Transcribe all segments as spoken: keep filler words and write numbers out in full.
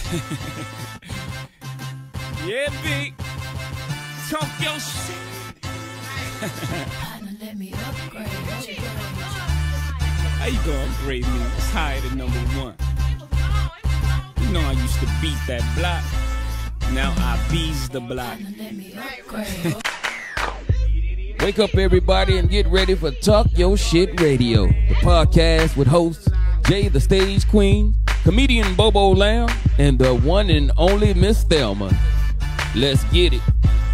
Yeah, B. Talk your shit. Let me upgrade you. How you gonna upgrade me? It's higher than number one. You know I used to beat that block. Now I bees the block. Let me upgrade. Wake up, everybody, and get ready for Talk Your Shit Radio, the podcast with hosts Jay the Stage Queen, comedian Bobo Lamb, and the one and only Miss Thelma. Let's get it.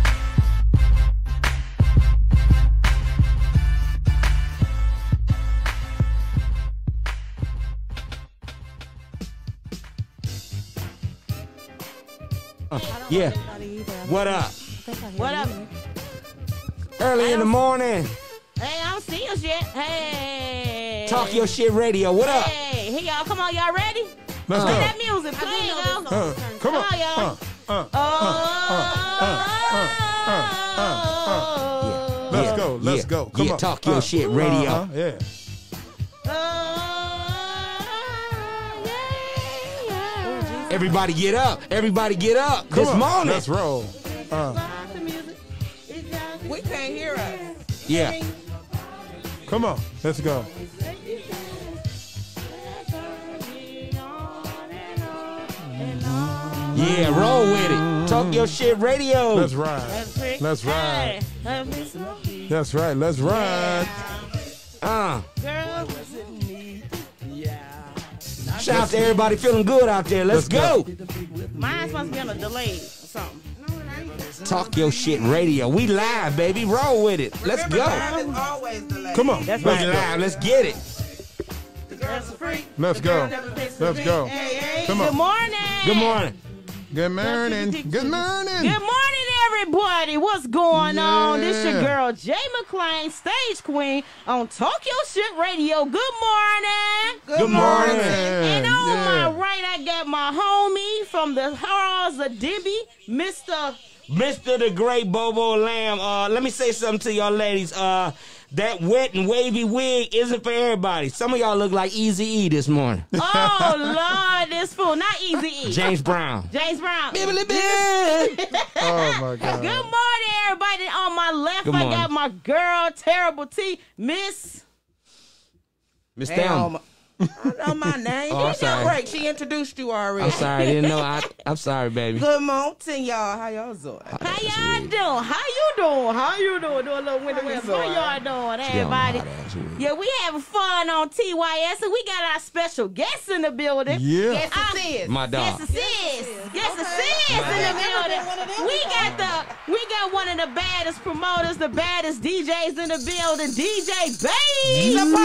Uh, yeah. What up? What up? Early in the morning. Hey, I don't see us yet. Hey. Talk Your Shit Radio. What up? Hey, here y'all. Come on, y'all ready? Let's Play go. that music. Play it, y'all. Uh, come on. Come on, y'all. Uh, uh, Oh. Let's Yeah. go. Let's Yeah. go. Come Yeah, on. Talk Your Uh, Shit Radio. uh-huh, yeah. Everybody Everybody get up. Everybody get up. Come this on. morning. Let's roll. Uh, We can't hear us. Yeah. come on. Let's go. Yeah, roll with it. Talk Your Shit Radio. Let's ride. Let's ride. That's right. Let's ride. Uh. Girl, Shout out to everybody feeling good out there. Let's, Let's go. go. mine must be on a delay or something. Talk Your Shit Radio. We live, baby. Roll with it. Let's Remember, go. time is always delayed. Come on. That's We Let's right. go. live. Let's get it. The girl's a freak. Let's The girl go. never fixes Let's me. go. Hey, hey. Come Good on. morning. Good morning. Good morning. Good morning. Good morning, everybody. What's going on? This your Yeah. girl, Jay McClain, Stage Queen, on Talk Your Shit Radio. Good morning. Good morning. And on Yeah. my right, I got my homie from the Horrors of Dibby, Mister Mister the Great Bobo Lamb. Uh, let me say something to y'all ladies. Uh, that wet and wavy wig isn't for everybody. Some of y'all look like Eazy-E this morning. Oh, Lord, this fool. Not Easy E. James Brown. James Brown. Oh, my God. Good morning, everybody. On my left, Good I morning. got my girl, Terrible T, Miss. Miss Damn. Thelma. I know my name. Oh, I'm You sorry. know, right. She introduced you already. I'm sorry. I didn't know. I, I'm sorry, baby. Good morning, y'all. How y'all doing? How y'all doing? How you doing? How you doing? Do a little winter How you whistle. How doing? y'all doing, She don't know how everybody? to act with. Yeah, we having fun on T Y S, and we got our special guests in the building. Yeah. Yes, Um, it is. My Yes, dog. it is. Yes, it Okay. is in the I've never building. been one of them We before. got the we got one of the baddest promoters, the baddest D Js in the building, D J Babe. The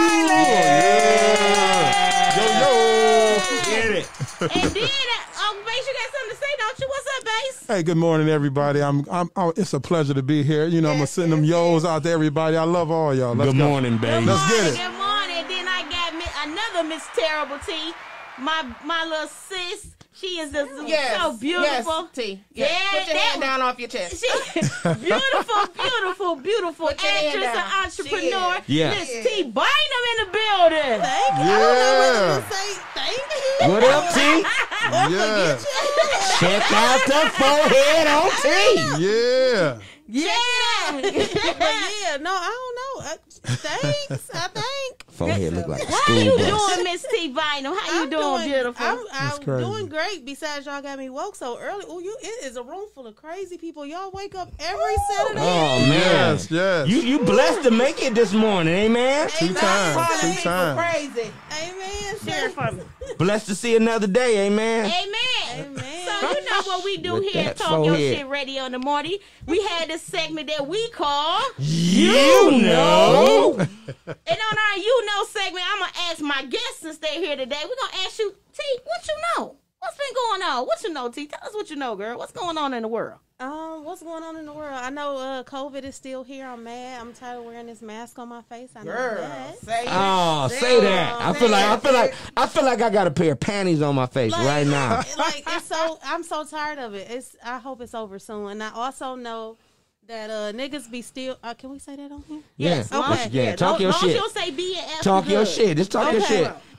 pilot. Yo, yo. Get it. And then, uh, Bass, you got something to say, don't you? What's up, Bass? Hey, good morning, everybody. I'm, I'm, oh, it's a pleasure to be here. You know, I'm gonna send them yos out to everybody. I love all y'all. Let's Good go. morning, baby. Let's get morning, it. Good morning. Then I got mi- another Miss Terrible T, my my little sis. She is just Yes. so beautiful. Yes, T. Yes. Yeah, Put your that hand was- down off your chest. She beautiful, beautiful, beautiful Put your hand actress and down. entrepreneur. She is. Miss Yeah. T Bynum in the building. Thank you. Yeah. I don't know whether to say thank you. What up, T? Yeah. Check out the forehead on T. Yeah. Yeah. But yeah, no, I don't know. Uh, thanks, I think. Forehead look like a How you school bus. doing, Miss T Bynum? How you I'm doing, beautiful? I'm, That's I'm crazy. doing great. Besides, y'all got me woke so early. Oh, you! It is a room full of crazy people. Y'all wake up every Saturday. Oh, man. Yes, yes. You you blessed to make it this morning, amen? Two Amen. times, Calling two people times. Crazy. Amen. Share it for me. Blessed to see another day, amen? Amen. Amen. So you know what we do With here that at Talk Your forehead. Shit Radio in the morning? We had this segment that we call You know. And on our You Know segment, I'm going to ask my guests since they're here today. We're going to ask you, T, what you know? What's been going on? What you know, T? Tell us what you know, girl. What's going on in the world? Um, what's going on in the world? I know uh, COVID is still here. I'm mad. I'm tired of wearing this mask on my face. I know Girl, that. say Oh, say that. I feel like I feel like I feel like I got a pair of panties on my face Like- right now. Like it's so, I'm so tired of it. It's. I hope it's over soon. And I also know that uh, niggas be still. Uh, can we say that on here? Yeah. Okay. Yeah, talk Don't- your don't shit. you say B and F Talk your good. shit. Just talk your Okay. shit.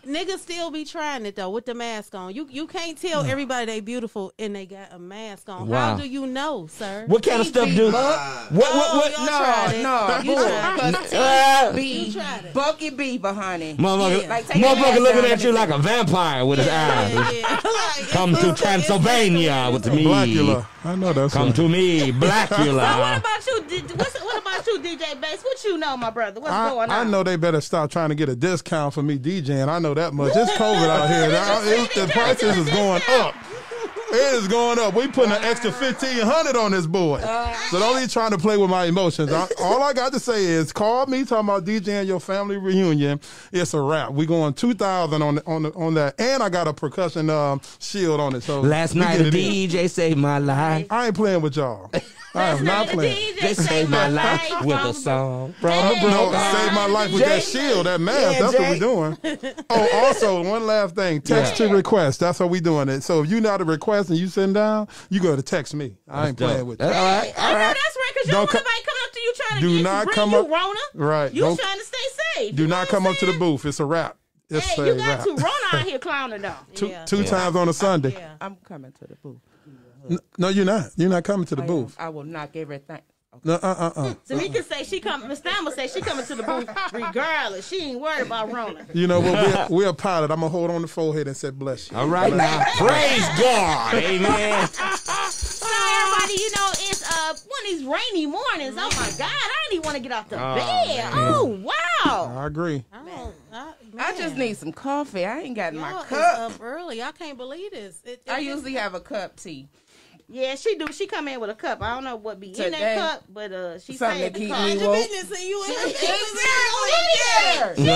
Niggas still be trying it though with the mask on. You you can't tell everybody they beautiful and they got a mask on. Wow. How do you know, sir? What kind of stuff do? What what what? y'all tried it. No, You no, tried it. Uh, be tried it. Bucky Beaver, honey. Motherfucker, Yeah. Like, take your motherfucker mask looking down at you and like a vampire with his eyes. Yeah, yeah. Like, Come it's- to it's- Transylvania with me. Blackula. I know that's Come right. to me, Now, what Blackula. about you? D- What's, what about you, D J Bass? What you know, my brother? What's I, going on? I know they better stop trying to get a discount for me DJing. I know that much. It's COVID out here. Now, it- the prices is going up. It is going up. We putting an extra fifteen hundred on this boy. So don't be trying to play with my emotions. I, all I got to say is call me talking about DJing your family reunion. It's a wrap. We going two thousand on the, on the, on that, and I got a percussion um, shield on it. So Last we night get a it in. D J saved my life. I ain't playing with y'all. I am not playing. They saved my life with a song. Bro, No, save my life with that shield, that mask. Yeah, That's Jay. what we doing. Oh, also, one last thing. Text to request. That's how we doing it. So if you not a request and you sitting down, you go to text me. I ain't playing with you. That's all right. I know that's right, because you don't Don't want co- nobody coming up to you trying to Do get not you, bring come you up- Rona. Right. You Don't- trying to stay safe. Do You know not what come I'm up to the saying? booth. It's a wrap. It's Hey, a you got wrap. to Rona out here clowning though. Two, Yeah. two times on a Sunday. Yeah. I'm coming to the booth. N- No, you're not. You're not coming to the I am. booth. I will knock everything. No, uh, uh, uh. So he can say she come. Miss Stammer say she coming to the booth regardless. She ain't worried about Rona. You know what? We're, we're a pilot. I'm gonna hold on the forehead and say bless you. All right now. Praise God. Amen. So everybody, you know, it's uh one of these rainy mornings. Oh my God, I didn't even want to get off the Oh, bed. man. Oh wow. I agree. I don't. I, I just man. need some coffee. I ain't got Y'all my is cup. up early. I can't believe this. It, it, I usually have a cup tea. Yeah, she do. She come in with a cup. I don't know what be in Today. that cup, but uh, she Something said to keep because- me Mind your woke. business and you in Exactly.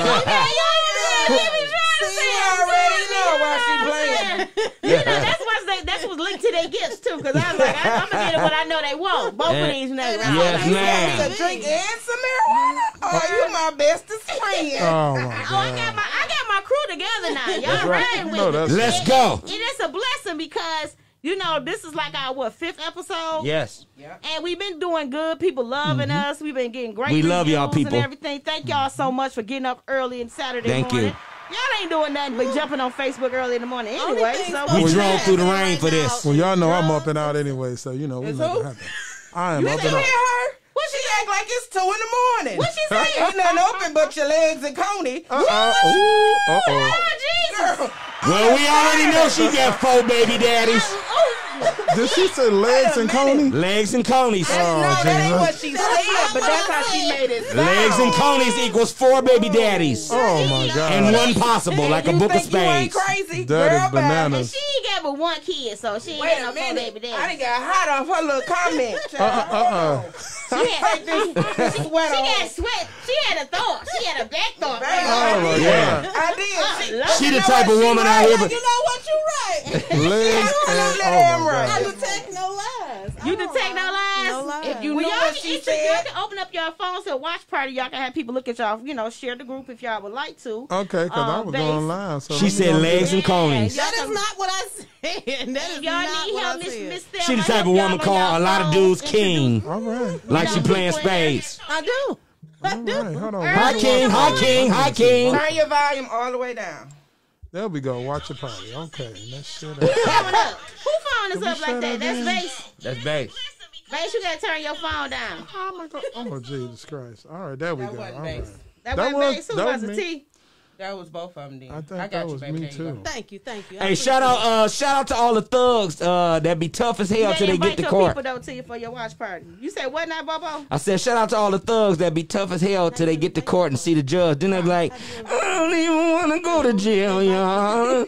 See, you already know why she playing. You know, that's what's they, that's what's linked to their gifts too. Because I was like, I, I'm gonna get it what I know they want. Both of these niggas. Yes, You ma'am. want to drink and some marijuana? Oh, you my bestest friend. Oh my Oh, I God. got my I got my crew together now. Y'all riding with No, me. that's Let's go. It is a blessing because you know this is like our what fifth episode. Yes. And we've been doing good. People loving us. We've been getting great We love y'all reviews people. and everything. Thank y'all so much for getting up early and Saturday Thank morning. you. Y'all ain't doing nothing but jumping on Facebook early in the morning Only anyway. thing So supposed We to drove happen through the rain right for this. now Well, y'all know I'm drugs up and out anyway, so you know we Is make who? it happen. I am You up didn't and hear out. her? What she act like it's two in the morning? what she say? Ain't nothing open but your legs and Coney. Uh uh. Ooh. Uh oh. Oh Jesus! Girl, Well, we already know she got four baby daddies. Oh, Did she say legs and Coney? Legs and conies. no, that ain't Jesus. what she said, but that's how she made it sound. Legs and conies equals four baby daddies. Oh my God. And one possible, like a You book of think you ain't spades. crazy? That is Girl, bye. and bananas. she ain't got but one kid, so she ain't Wait got a no four minute. baby I done daddy. got hot off her little comment. Uh uh uh. She had, she, Sweat she on. had sweat. She had a thought. She had a back thought. Baby, Oh my Yeah. God. I did. She, Love She it. the type of woman out here, but you know what? You right. Legs and Let oh him my run. I God. detect no lies. You detect no lies? No lies. If you Well, know y'all what can, she if you- y'all said. can open up your phones to a watch party. Y'all can have people look at y'all, you know, share the group if y'all would like to. Okay, because I Um, was base. going live. So she we said gonna- legs and Yeah, conies. y'all That is can- not what I said. That is Y'all not need what help, I Miss said. Miss Thelma. She the type help of y'all woman on call y'all a lot of phones, dudes king. All right. Like she playing spades. I do. I All do. right. Hold on. Hi, King. Hi, King. Hi, King. Turn your volume all the way down. There we go. Watch your party. Okay. Let's shut up. Phone up. Who phone is Can we up like shut that? up That's then? Bass. That's bass. Bass, you gotta turn your phone down. Oh my God. Oh Jesus Christ. All right. There we That go. wasn't All right. bass. That, That wasn't was- Bass. Who that was was it? me. T? That was both of them then. I think got that you, was baby. me There you go. too. Thank you, thank you. I Hey, shout out, appreciate uh, shout out to all the thugs uh, that be tough as hell You till gotta they get invite to your court. people though to you for your watch party. You said what now, Bobo? I said, shout out to all the thugs that be tough as hell till they get to court and see the judge. Then they be like, I don't even want to go to jail, y'all.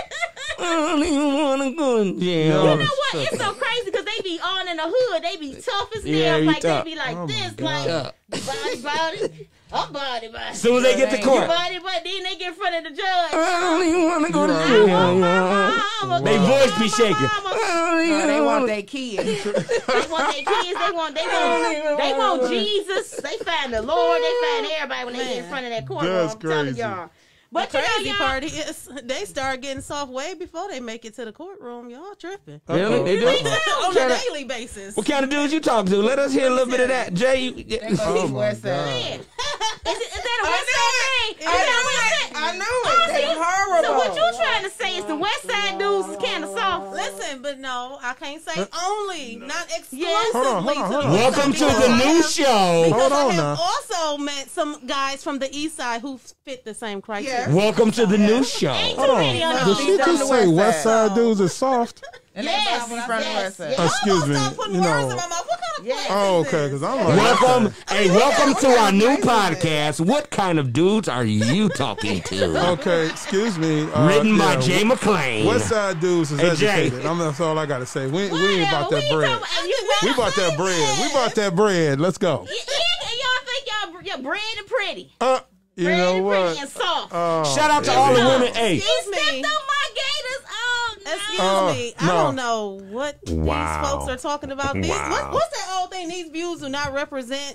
I don't even want to go to jail. You know what? It's so crazy because they be on in the hood. They be tough as hell. Yeah, they be like tough. they be like Oh, my this, God. like Yeah. body, body, I'm body, body. As soon as they get to Your court, body, but then they get in front of the judge. I don't even want to go to Right. jail, I want my y'all. mama. They voice be shaking. I want my mama. I don't No, even they want wanna- their kids. They want their kids. They want. They want. They want Jesus. They find the Lord. They find everybody when they get in front of that courtroom. That's I'm telling crazy. y'all. The But you crazy know, y'all, part is they start getting soft way before they make it to the courtroom. Y'all tripping Really? They do? on a kinda- daily basis. What kind of dudes you talk to? Let us hear a little bit of that. Jay, you, They go Oh, East my West Side. God. man, is, it, is that a I West Side thing? knew it. Is that a West I Side? knew it. I knew Oh, it. They see, horrible. so what you trying to say is the West Side dudes is kind of soft? Listen, but no, I can't say only, not exclusively. Yes. Hold on, hold on, hold on. Welcome to the new show. Because Hold on I have now. also met some guys from the East Side who fit the same criteria. Yeah. Welcome to the new show. Ain't Hold too on. many on Did the she Beat down just the say West West Side. Side dudes is soft? And Yes, they from the yes, West Side. yes. Excuse me. Stop putting You words know. in my mouth. What kind of Yes. place Oh, is okay, this? because I'm like, Welcome, hey, welcome to our new podcast. What kind of dudes are you talking to? okay, excuse me. Uh, Written by yeah, Jay McClain. West Side dudes is Hey, Jay. educated. I'm, that's all I got to say. We, we ain't about Whatever, that we bread. talking about- you- We bought that bread. We bought that bread. Let's go. Y- y- Y'all think y'all y'all bread and pretty? Uh, you Bread know and what? pretty and soft. Oh, Shout out to all the women. Hey, Excuse me. me. My gators. Oh no. Excuse Oh, me. I no. don't know what Wow. these folks are talking about. These, Wow. what, what's that old thing? These views do not represent.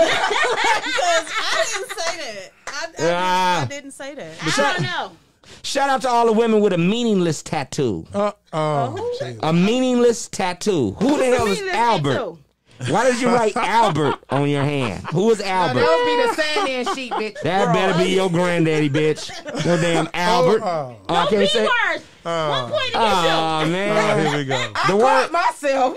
Because I didn't say that. I, I, Ah. didn't, I didn't say that. I don't know. shout out to all the women with a meaningless tattoo. Uh, oh, geez. A meaningless tattoo. Who the hell is Meaningless Albert? tattoo. Why did you write Albert on your hand? Who is No, Albert? those be the sand and sheep, bitch. That better be your granddaddy, bitch. No damn Albert. Oh, Oh, I No can't B say. words. One point against Oh you. oh, man. here we go. I The caught word. myself.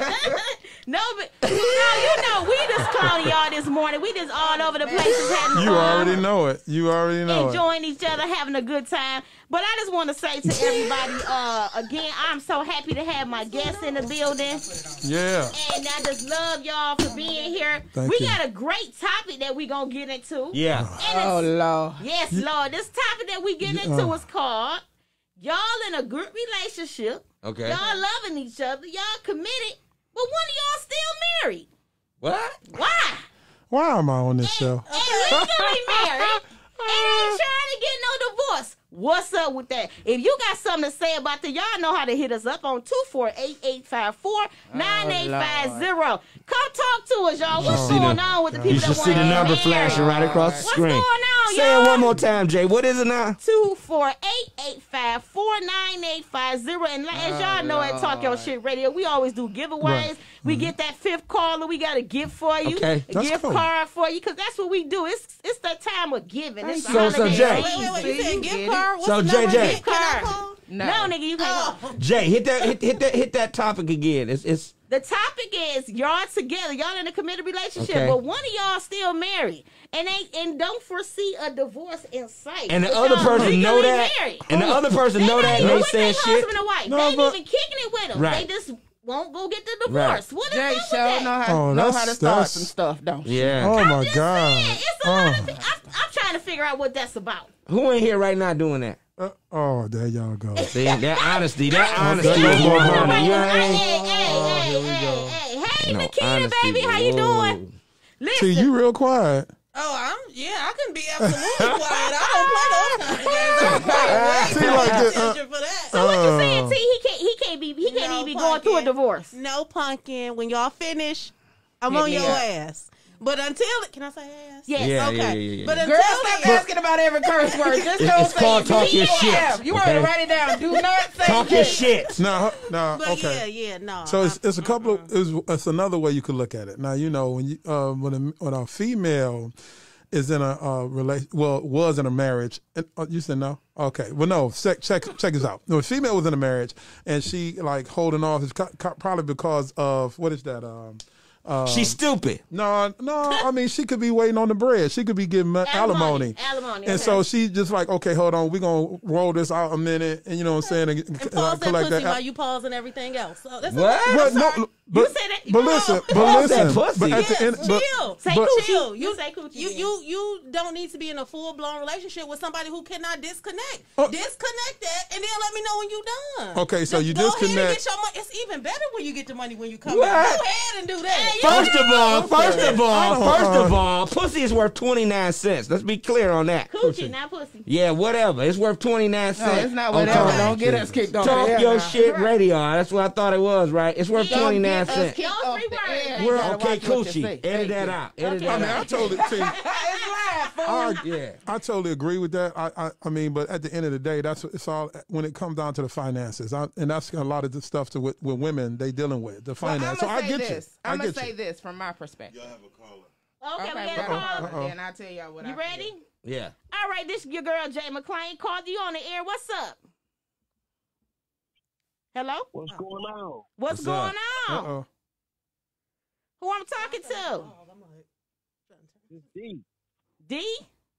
No, but no, you know, we just clowning y'all this morning. We just all over the places having You fun, already know it. You already know it. enjoying each other, having a good time. But I just want to say to everybody, uh, again, I'm so happy to have my guests in the building. Yeah. And I just love y'all for being here. Thank we you. got a great topic that we going to get into. Yeah. And Oh, it's, Lord. yes, Lord. This topic that we get into uh. is called Y'all in a Good Relationship. Okay. Y'all loving each other. Y'all committed. But one of y'all still married. What? Why? Why am I on this show? And legally married. And ain't trying to get no divorce. What's up with that? If you got something to say about that, y'all know how to hit us up on two four eight, eight five four, nine eight five zero. Come talk to us, y'all. What's see going the- on with the people You that should want see to the get number married? flashing right across the What's screen. going on, Say y'all? it one more time, Jay. What is it now? two four eight, eight five four, nine eight five zero. And like- as y'all know at Talk Your Shit Radio, we always do giveaways. Right. We get that fifth caller. We got a gift for you. Okay. A That's gift cool. card for you because that's what we do. It's it's that time of giving. It's the So- so, holiday Jay. season. Wait, wait, wait. You See, said you gift get it. card? What's So, the J number J. again? Gift Can I card. call? No. No, nigga, you can't go. Jay, hit that hit, hit that hit that topic again. It's it's The topic is y'all together, y'all in a committed relationship, Okay. but one of y'all still married and ain't and don't foresee a divorce in sight. and the But other y'all person know legally that, married. and the other person know They that, not and even they with saying their shit. husband and wife. No, they ain't but- even kicking it with them. Right. They just won't go get the divorce. Right. What is Jay up with sure that? know how, Oh, know that's- how to start that's- some stuff, don't she? Yeah. Oh, my I'm just God. saying, it's a lot Oh. of things. I'm, I'm trying to figure out what that's about. Who in here right now doing that? Uh, oh, there y'all go. See, that honesty, that Oh, honesty there is you more go. honey. Hey, You know what I hey, mean? hey, hey, Oh, hey, here we hey, go. hey, hey, No, Nikita, honesty. baby, how you Whoa. doing? Listen, See, you real quiet. Oh, I'm yeah. I can be absolutely quiet. I don't play those kinds of games. I'm quiet. See, like this, uh, Attention for that. so what you saying, Uh, T? He can't. He can't be. He can't No even be going through a pumpkin. divorce. No pumpkin. When y'all finish, I'm Hit on me your up. ass. But until can I say ass? Yes. Yeah, Okay. yeah, yeah, yeah. But Girl, until stop then, asking about every curse word. Just It's- don't it's say called it. talk your B shit, F. You want okay? to write it down. Do not say Talk your this. shit. Now, now, but okay. yeah, yeah, no. So it's, I'm- it's a couple of it's, it's another way you could look at it. Now you know when you uh, when a when a female is in a uh, relation, well, was in a marriage. And, uh, you said no, okay. Well, no. Check check check this out. No, a female was in a marriage and she like holding off is co- co- probably because of what is that? Um, um, She's stupid. no, no. I mean, she could be waiting on the bread. She could be getting ma- alimony. Alimony. And okay. so she just like, okay, hold on, we're going to roll this out a minute. And you know what I'm saying? And, and uh, pause that collect pussy that. while you pause and everything else. So that's What? I'm But sorry. no, but, You said that- but no. listen, but Pause that listen, pussy. but at the Yes, end, but, chill. Say but- coochie. Chill. You You, say coochie. you, then. you, you don't need to be in a full blown relationship with somebody who cannot disconnect. Oh. Disconnect that, and then let me know when you're done. Okay, so you go ahead and disconnect- get your money. It's even better when you get the money when you come What? back. Go ahead and do that. First of all, first of all, I don't, first of uh, all, pussy is worth twenty-nine cents. Let's be clear on that. Coochie, not pussy. Yeah, whatever. It's worth twenty-nine No, cents. it's not on whatever. Talk- Don't get us kicked off the Talk air your now. shit radio. That's what I thought it was, right? It's worth Don't twenty-nine Get us cents. kicked Those off three the words. air. Well, You gotta Okay, watch what you coochie. say. Edit Thank that you. out. Edit Okay. I that mean, I out. totally, see, It's live, fool. I, Yeah. I totally agree with that. I, I, I mean, but at the end of the day, that's what it's all when it comes down to the finances, I, and that's a lot of the stuff to with, with women they dealing with the Well, finance. I'm so gonna I say get this. you. I I'm gonna get say you. this from my perspective. Okay, we Okay, got a got caller. a caller. Then I'll tell y'all what You I ready? feel. Yeah. All right, this your girl Jay McClain called you on the air. What's up? Hello? What's going on? What's, What's going up? on? Uh-oh. Who I'm talking to? It's D. D?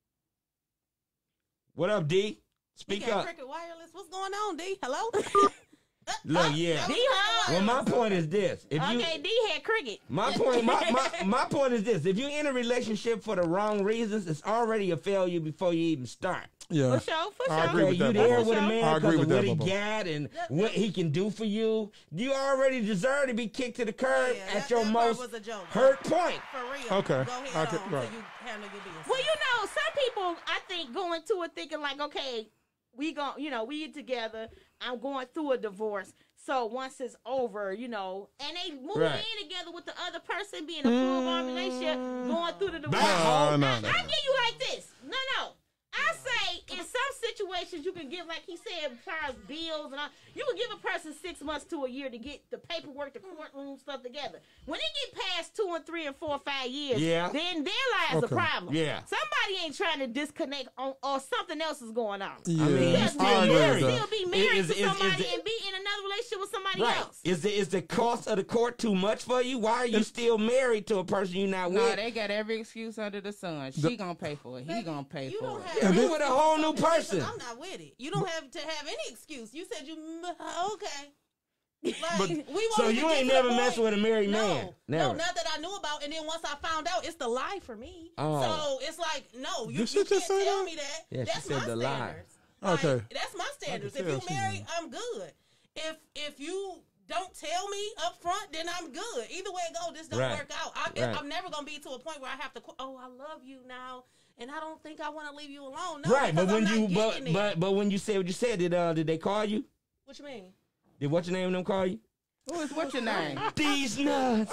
What up, D? Speak He got up. Cricket Wireless. What's going on, D? Hello? Look, yeah. D huh? Well, my point is this. If you, Okay, D had cricket. My point, my, my, my point is this: if you're in a relationship for the wrong reasons, it's already a failure before you even start. Yeah. For sure, for sure. I agree with you that, there Bubba. with a I man agree because with of what that, he Bubba. got and what he can do for you. You already deserve to be kicked to the curb Yeah, at that- your that part most was a joke. hurt point. For real. Okay. Go ahead I could- on right. so you handle your business. Well, you know, some people, I think, go into it thinking like, okay, we gon' you know, we together. I'm going through a divorce. So once it's over, you know, and they move Right. in together with the other person being a full-blown relationship, going through the divorce. No, no, I, no. I give you like this. No, no. I say in some situations you can give, like he said, as far as bills and all, you can give a person six months to a year to get the paperwork, the courtroom stuff together. When it get past two and three and four or five years, Yeah. then there lies Okay. a problem. Yeah. Somebody ain't trying to disconnect on, or something else is going on. Yeah. I mean, you Because still I you agree can with married. that. still be married Is- to is- is somebody the- and be in another relationship with somebody Right? else. Is the is the cost of the court too much for you? Why are you still married to a person you're not No, with? they got every excuse under the sun. She gonna pay for it. He gonna pay You for don't it. have You with a whole new person. I'm not with it. You don't have to have any excuse. You said you mm, okay. Like, But- we won't So even you get ain't to the never point- messed with a married no, man? No, Never. not that I knew about. And then once I found out, it's the lie for me. Oh. So it's like, no, you, Did she you just can't say tell that? me that. Yeah, she that's said my the lie. standards. Like, Okay. that's my standards. I If can you tell she married, knew. I'm good. If if you don't tell me up front, then I'm good. Either way it go, this don't Right. work out. I, Right. I'm never gonna be to a point where I have to. qu- Oh, I love you now, and I don't think I want to leave you alone. No, Right, but because when I'm you not but getting it. but but when you said what you said, did uh did they call you? What you mean? Did what's your name them call you? Who is what's your name? These nuts.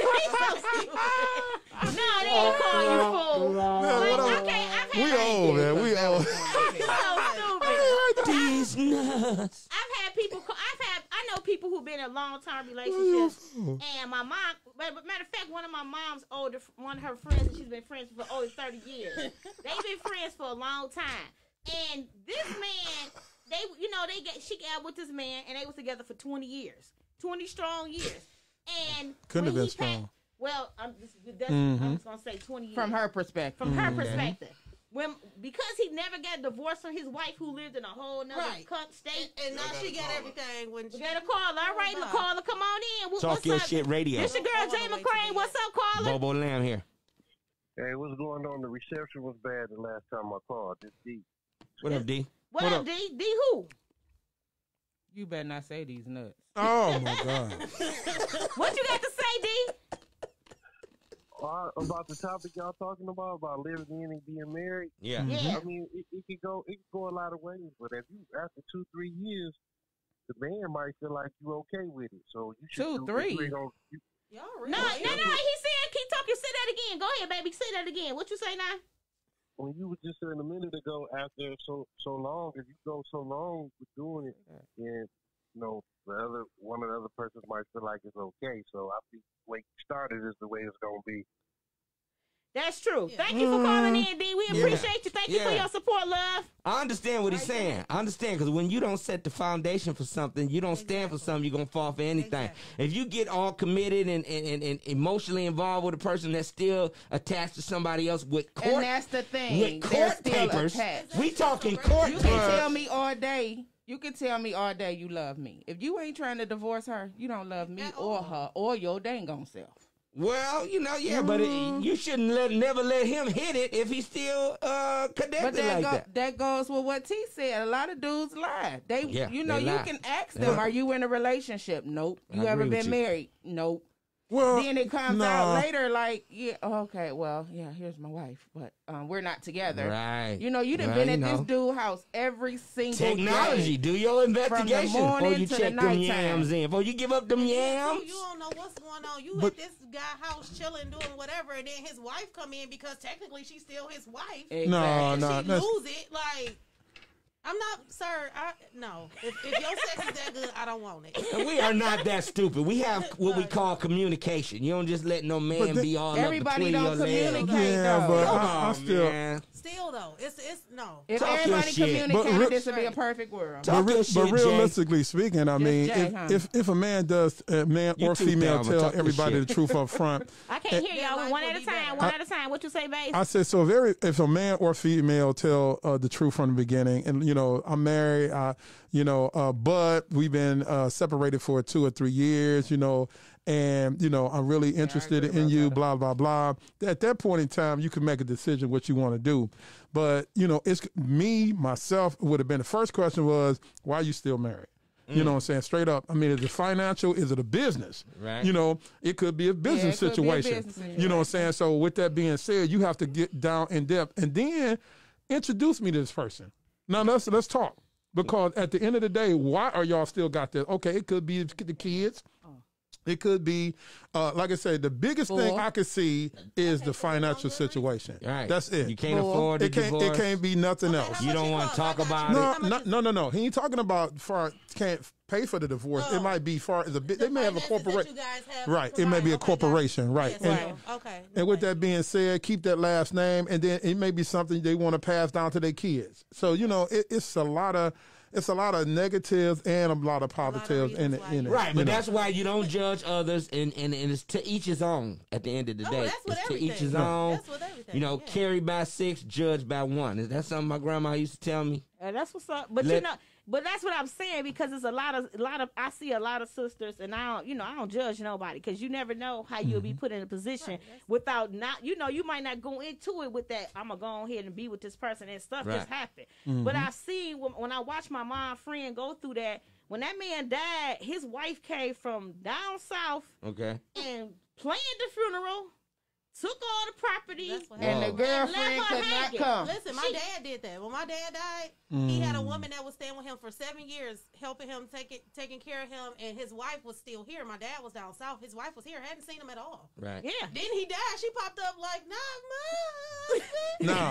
No, they ain't call you fool. Man, Like, what up? okay, I've had We like, old, man. We old. so stupid. These nuts. I've had people. Call, I've had. I know people who've been in long term relationships, and my mom. But but matter of fact, one of my mom's older, one of her friends, and she's been friends for over thirty years. They've been friends for a long time, and this man, they, you know, they get she got with this man, and they was together for twenty years, twenty strong years, and Couldn't have when been he strong. pa- well, I'm just, that's, Mm-hmm. I'm just gonna say twenty years From her perspective. from her perspective. When because he never got divorced from his wife who lived in a whole nother Right. cunt state. And now she got everything when she We got a caller. All right, Bye. caller, come on in. What, Talk what's your up? shit radio. This your girl I Jay wanna wait McClain. till What's up, caller? Bobo Lamb here. Hey, what's going on? The reception was bad the last time I called. This D. What up, D? What, What up, up? D? D who? You better not say these nuts. Oh my God. What you got to say, D? Uh, about the topic y'all talking about, about living in and being married. Yeah. Yeah. I mean, it, it could go, it could go a lot of ways. But if you after two, three years, the man might feel like you okay with it. So you should Two, do, three? You ain't gonna, you, Y'all No, really no, no, no. He said, keep talking. Say that again. Go ahead, baby. Say that again. What you say now? when you were just saying a minute ago, after so so long, if you go so long with doing it, and you know the other one of the other persons might feel like it's okay. So I think the way you started is the way it's gonna be. That's true. Yeah. Thank you for calling in, D. We appreciate you. Thank you for Yeah. your support, love. I understand what he's saying. I understand because when you don't set the foundation for something, you don't stand for something, you're going to fall for anything. Exactly. If you get all committed and, and, and, and emotionally involved with a person that's still attached to somebody else with court, And that's the thing. with They're court still papers, attached. we talking court You papers. can tell me all day. You can tell me all day you love me. If you ain't trying to divorce her, you don't love me At or all. her or your dang on self. Well, you know, yeah, but it, you shouldn't let never let him hit it if he's still uh, connected But that like go, that. that goes with what T said. A lot of dudes lie. They, Yeah, you know, they you lie. can ask They them, lie. "Are you in a relationship?" Nope. You I ever agree with been you. married? Nope. Well, Then it comes nah. out later, like, yeah, okay, well, yeah, here's my wife, but um, we're not together. Right. You know, you done Right, been you at know. this dude house every single Technology. day. Do your investigation before morning you to the check them nighttime. yams in. Before you give up them You yams. don't know what's going on. You But- at this guy house chilling, doing whatever, and then his wife come in because technically she's still his wife. Exactly. No, And no, she that's, lose it. Like, I'm not, sir. I, no. If, if your sex is that good, I don't want it. And we are not that stupid. We have what we call communication. You don't just let no man the, be all everybody up between don't your communicate legs. Yeah, though. but Come I, I on, still. man. Still though, it's it's no. If Talk your everybody shit. communicated, But re- this would be a perfect world. Talk But, your re- shit, but Jay. realistically speaking, I mean, Jay, if, huh? if if a man does, a man You or too, female Thelma, tell talk your everybody shit. the truth up front, I can't hear Their y'all. life One will at a be time. better. One at a time. What you say, babe? I said so. Very, if a man or female tell uh, the truth from the beginning, and you know, I'm married, uh, you know, uh, but we've been uh, separated for two or three years, you know, and you know, I'm really interested agree in about you, that. blah blah blah. At that point in time, you can make a decision what you want to do. But you know, it's me myself would have been the first question was, why are you still married? You know what I'm saying? Straight up. I mean, is it financial? Is it a business? Right. You know, it could be a business it could be a situation. business You know what I'm saying? So with that being said, you have to get down in depth and then introduce me to this person. Now let's let's talk. Because at the end of the day, why are y'all still got this? Okay, it could be the kids. It could be, uh, like I said, the biggest thing Bull. I could see is the financial situation. Right. That's it. You can't Bull. afford a It can't. divorce. It can't be nothing Okay, else. how You much don't it wanna cost? talk I got about you. No, How much no, it- no, no, no. He ain't talking about far can't pay for the divorce. Oh. It might be far as a bit. They The may have a finances that corporation, you guys have right? It may be a provided. Okay, corporation, right? Yes, And, so, okay. and with okay. that being said, keep that last name, and then it may be something they want to pass down to their kids. So you know, it, it's a lot of it's a lot of negatives and a lot of positives in it. reasons why In it you- Right, you but know. that's why you don't judge others, and, and, and it's to each his own at the end of the Oh, day. that's with it's to everything. each his Right. own. That's with everything, You know, yeah. carry by six, judge by one. Is that something my grandma used to tell me? Uh, that's what's up. But Let- you know, but that's what I'm saying because it's a lot of, a lot of. I see a lot of sisters, and I don't, you know, I don't judge nobody because you never know how you'll be put in a position without not, you know, you might not go into it with that. I'm gonna go on here and be with this person and stuff just Right. happen. But I see when, when I watch my mom friend go through that. When that man died, his wife came from down south Okay. and planned the funeral, took all the property, That's what And the happened. girlfriend Let her could not hang it. come. Listen, my dad did that. When my dad died, he had a woman that was staying with him for seven years, helping him, taking taking care of him, and his wife was still here. My dad was down south. His wife was here. Hadn't seen him at all. Right. yeah. Then he died. She popped up like, not much. No,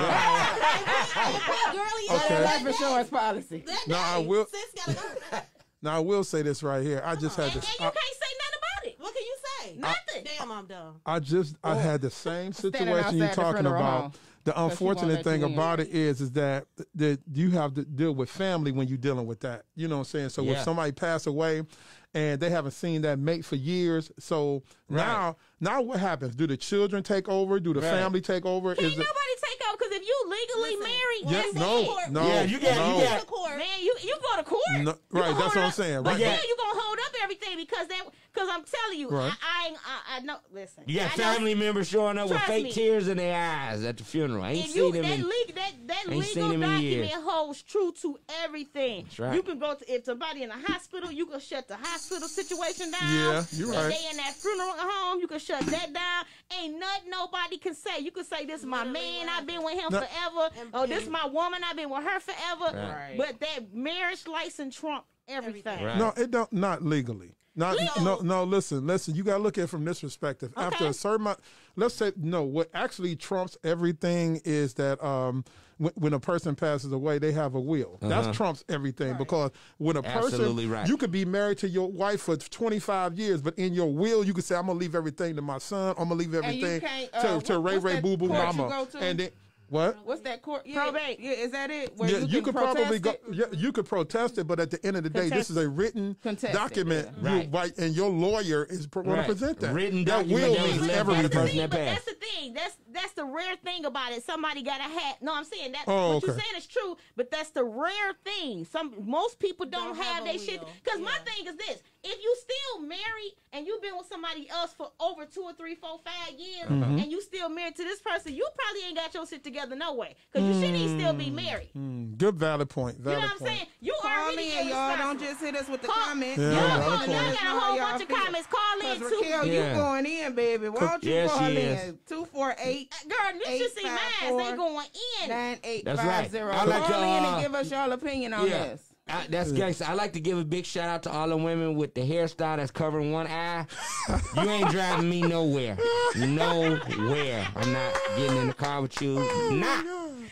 Girlie, Okay. that, Life insurance policy. that No, I day, will- Sis gotta go. now I will say this right here. I just had And, and this. you I, can't say nothing about it. What can you say? Nothing. Damn, I'm dumb. I just I had the same situation outside you're the talking funeral about. home. The she won't unfortunate let thing you in. about it is is that that you have to deal with family when you're dealing with that. You know what I'm saying? So Yeah. if somebody passed away and they haven't seen that mate for years, so now now what happens? Do the children take over? Do the Right. family take over? Can't Is it nobody take over because if you legally Listen, married, well, yeah, that's no, it. no, Yeah, you got- no. you got- To court. Man, you you go to court. No, You right, gonna that's hold what I'm up- saying, But right. yeah, Yeah. you gonna hold up everything because that because I'm telling you, Right. I, I ain't I, I know. Listen, You got I know- family members showing up with Trust fake me. tears in their eyes at the funeral. I ain't If seen you, them that, in... leg, that, that ain't seen legal them in document years. holds true to everything. That's right. You can go to if somebody in a hospital, you can shut the hospital situation down. Yeah, you're If right. they in that funeral home, you can shut that down. Ain't nothing nobody can say. You can say this is my Literally man, what I've been with him No. forever. And- Oh, this and- is my woman, I've been with her forever. Right. But that marriage license trump everything. Everything. Right. No, it don't. Not legally. Not no. No. No. Listen. Listen. You got to look at it from this perspective. After Okay. a certain amount, let's say no. What actually trumps everything is that um, when, when a person passes away, they have a will. Uh-huh. That trumps everything because when a person, Absolutely right. you could be married to your wife for twenty-five years, but in your will, you could say, "I'm gonna leave everything to my son. I'm gonna leave And you everything can't, to, uh, to what- Ray what's Ray that Boo Boo court you Mama." go to? And then what? What's that court? Yeah, Probate. Yeah, is that it? Where Yeah, you, you, can could probably protest go. it? Yeah, you could protest it, but at the end of the day, this Contest is a written Contest it, document. yeah. You Right. right, and your lawyer is going Right. to present that. Written that document will that was means left by the everything. person that But passed. that's the thing. That's that's the rare thing about it. Somebody got a hat. No, I'm saying that Oh, what you're okay. saying is true, but that's the rare thing. Some most people don't, Don't have have a their shit. will. Because my Yeah. thing is this: if you still married and you've been with somebody else for over two or three, four, five years, Mm-hmm. and you still married to this person, you probably ain't got your shit together no way. Because you shouldn't even still be married. Mm, good valid point. You Valid know what I'm point. saying? You Call already in, y'all. Don't irresponsible. just hit us with the Call- comments. Yeah, Y'all, valid call- point. y'all Let us got a know how whole y'all bunch of feel. comments. Call in Cause too. Raquel, Yeah. you going in, baby. Why don't you Yes, call she in? is. two four eight, Girl, you should see mine. They going in. nine eight That's five right. zero. I like Call to, in uh, and give us y'all opinion on Yeah. this. I, that's gangsta. I like to give a big shout out to all the women with the hairstyle that's covering one eye. You ain't driving me nowhere. Nowhere. I'm not getting in the car with you. Nah.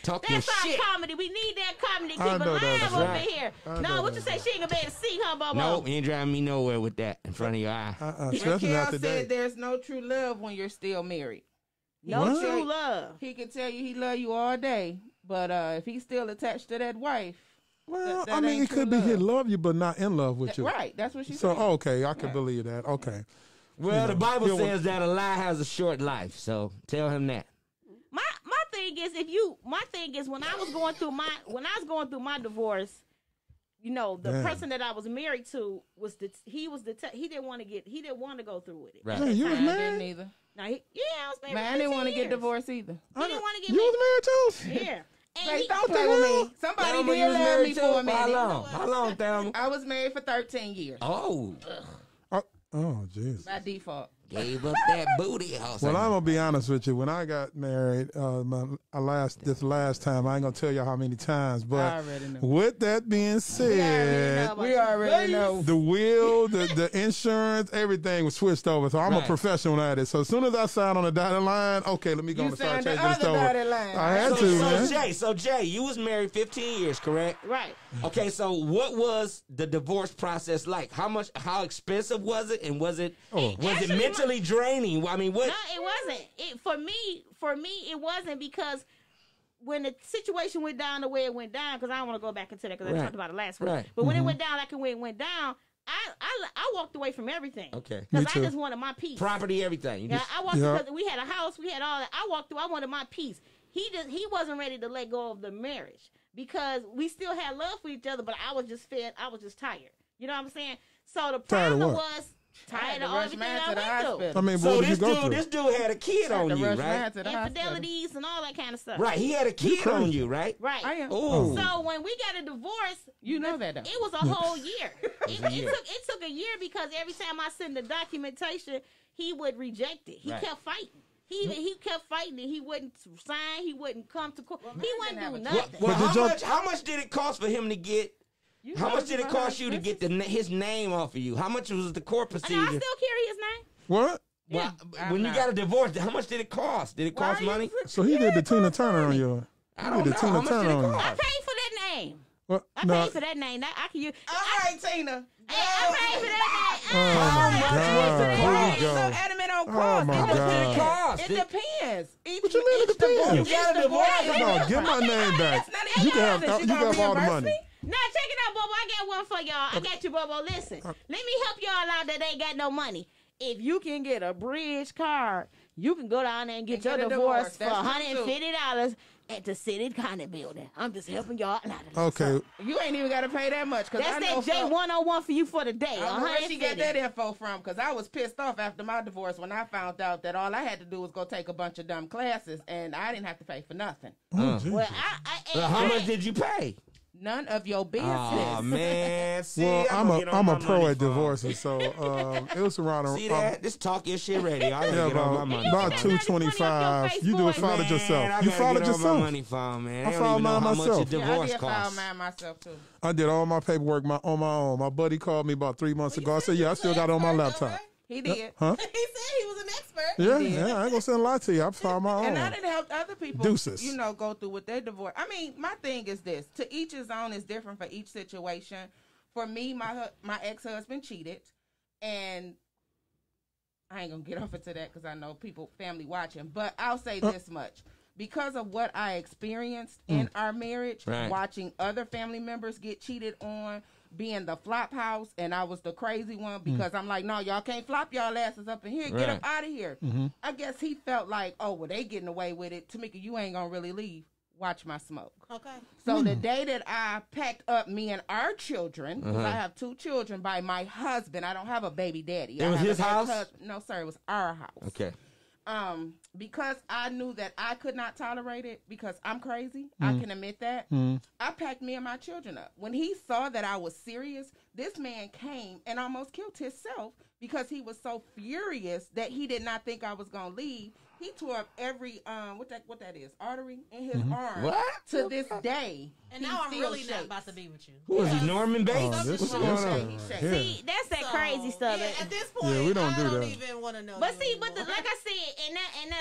Talk your That's our shit. comedy. We need that comedy to I keep know alive that's up right. in here. I know No, what you that's say? She ain't gonna be able to see, huh, Bobo? Nope, you ain't driving me nowhere with that in front of your eye. Uh-uh, especially not Raquel today. said there's no true love when you're still married. No What? true love. He can tell you he love you all day, but uh, if he's still attached to that wife, Well, that- that I mean, ain't it could true be he love. love you, but not in love with that- you. right? That's what she So, said. okay, I can Right. believe that. Okay. Well, You the know, Bible he'll- says that a lie has a short life, so tell him that. My my thing is, if you, my thing is, when I was going through my, when I was going through my divorce, you know, the Damn. person that I was married to was the, he was the, he didn't want to get, he didn't want to go through with it. Right. Hey, you was I didn't married? either. Now, he, yeah, I was married. Man, for I didn't want to fifteen get years. divorced either. He didn't want to get You was married too? married. Yeah. And Hey, he, don't What play the with hell? me. Somebody Thelma, you did was love married me too? for a How minute. long? How long, Thelma? I was married for thirteen years Oh, Oh, oh, jeez. by default. gave up that booty house. Well, I'm gonna be honest with you. When I got married, uh, my I last this last time, I ain't gonna tell you how many times, I but already know. with that being said, We already know. the will, the, the insurance, everything was switched over. So I'm Right. a professional at it. So as soon as I signed on the dotted line, okay, let me go You and start signed the changing this other over. dotted line. I had so, to, so man. Jay, so Jay, you was married fifteen years, correct? right. Okay, so what was the divorce process like? How much? How expensive was it? And was it Oh. was it Actually, mentally draining? I mean, what? No, it wasn't. It for me, for me, it wasn't because when the situation went down the way it went down, because I don't want to go back into that because Right. I talked about it last week. Right. But when it went down like it went, went down, I, I I walked away from everything. Okay. Me Because I too. just wanted my peace. Property, everything. You Yeah, just, I walked Yeah. because we had a house, we had all that. I walked through. I wanted my peace. He just he wasn't ready to let go of the marriage because we still had love for each other, but I was just fed. I was just tired. You know what I'm saying? So the Tired of problem what? was tired to of rush everything mine I to the went through. hospital. I mean, so what did you this go dude, through? this dude had a kid Had on to you, rush right? mine to the hospital. Infidelities and all that kind of stuff. Right. He had a kid crazy. on you, right? Right. I am. Oh. So when we got a divorce, You know that, though. it was a whole year. it, a it year. took it took a year because every time I sent the documentation, he would reject it. He Right. kept fighting. He he kept fighting it. He wouldn't sign. He wouldn't come to court. he mine wouldn't didn't do have a nothing. Well, But did how y'all- much? How much did it cost for him to get? You How know much did it about cost you to get the na- his name off of you? How much was the court And I procedure? still carry his name. What? Well, I'm when you not. got a divorce, how much did it cost? Did it Why cost are you money? put- So he did the Tina Turner on you. I He don't did know. the Tina How much did Turner it on you. I cost? paid for that name. What? I No. paid for that name. That I can use. All right, Tina. Hey, I paid for that Oh name. my God! Here Why we are you so go. adamant on Oh, cost? my it God. depends. Cost. It depends. Each, What you mean it each depends? divorce- You got each a divorce? divorce- No, get my name back. That's not You even can have honest. you gonna can have all the reimburse money. me? Now check it out, Bobo. I got one for y'all. I got you, Bobo. Listen, Uh, let me help y'all out that ain't got no money. If you can get a bridge card, you can go down there and get And your get a divorce, divorce. for That's one true, hundred and fifty dollars at the City County Building. I'm just helping y'all out. Okay. You ain't even got to pay that much. Cause I That's know that J for- one oh one for you for the day. I don't know where she got one hundred that fifty. info from because I was pissed off after my divorce when I found out that all I had to do was go take a bunch of dumb classes and I didn't have to pay for nothing. Oh, Jesus. Well, I, I, Well, how I- much did you pay? None of your business. Oh man, see, Well, I'm gonna a get on I'm my a pro money at phone. divorces, so um, it was around. See um, that? This talk your shit ready. I gotta Yeah, get on about, my money. about got two nothing twenty five. funny on your You do it, face, filed boy. it Man, yourself. I You gotta filed it get on my yourself. money phone, man. I They filed don't even know mine how much a myself. Yeah, I divorce did file costs. mine myself too. I did all my paperwork my, on my own. My buddy called me about three months ago. I said, "Yeah, I still got it on my laptop." He did. Huh? He said he was an expert. Yeah, yeah. I ain't gonna send a lie to you. I filed my And I own. didn't help other people, Deuces. you know, go through with their divorce. I mean, my thing is this: to each his own is different for each situation. For me, my hu- my ex husband cheated, and I ain't gonna get off into that because I know people, family watching. But I'll say Uh. this much: because of what I experienced in our marriage, Right. watching other family members get cheated on. Being the flop house, and I was the crazy one because I'm like, no, y'all can't flop y'all asses up in here. Get Right. up out of here. I guess he felt like, oh, well, they getting away with it. Tamika, you ain't gonna really leave. Watch my smoke. Okay. So the day that I packed up me and our children, because Uh-huh. I have two children by my husband, I don't have a baby daddy. It I was have his an house? ex-husband. No, sir, it was our house. Okay. Um, because I knew that I could not tolerate it because I'm crazy. I can admit that. I packed me and my children up. When he saw that I was serious, this man came and almost killed himself because he was so furious that he did not think I was gonna leave. He tore up every um what that what that is artery in his arm. What? To this day, And he now I'm still really not shakes. about to be with you. Who is he? Because- Norman Bates? Oh, this What's is going this on? guy. He shakes. Yeah. See, that's that So, crazy stuff. Yeah, that- at this point, Yeah, we don't I do don't that. even want to know. But you see, but the, anymore. like I said, and that and that's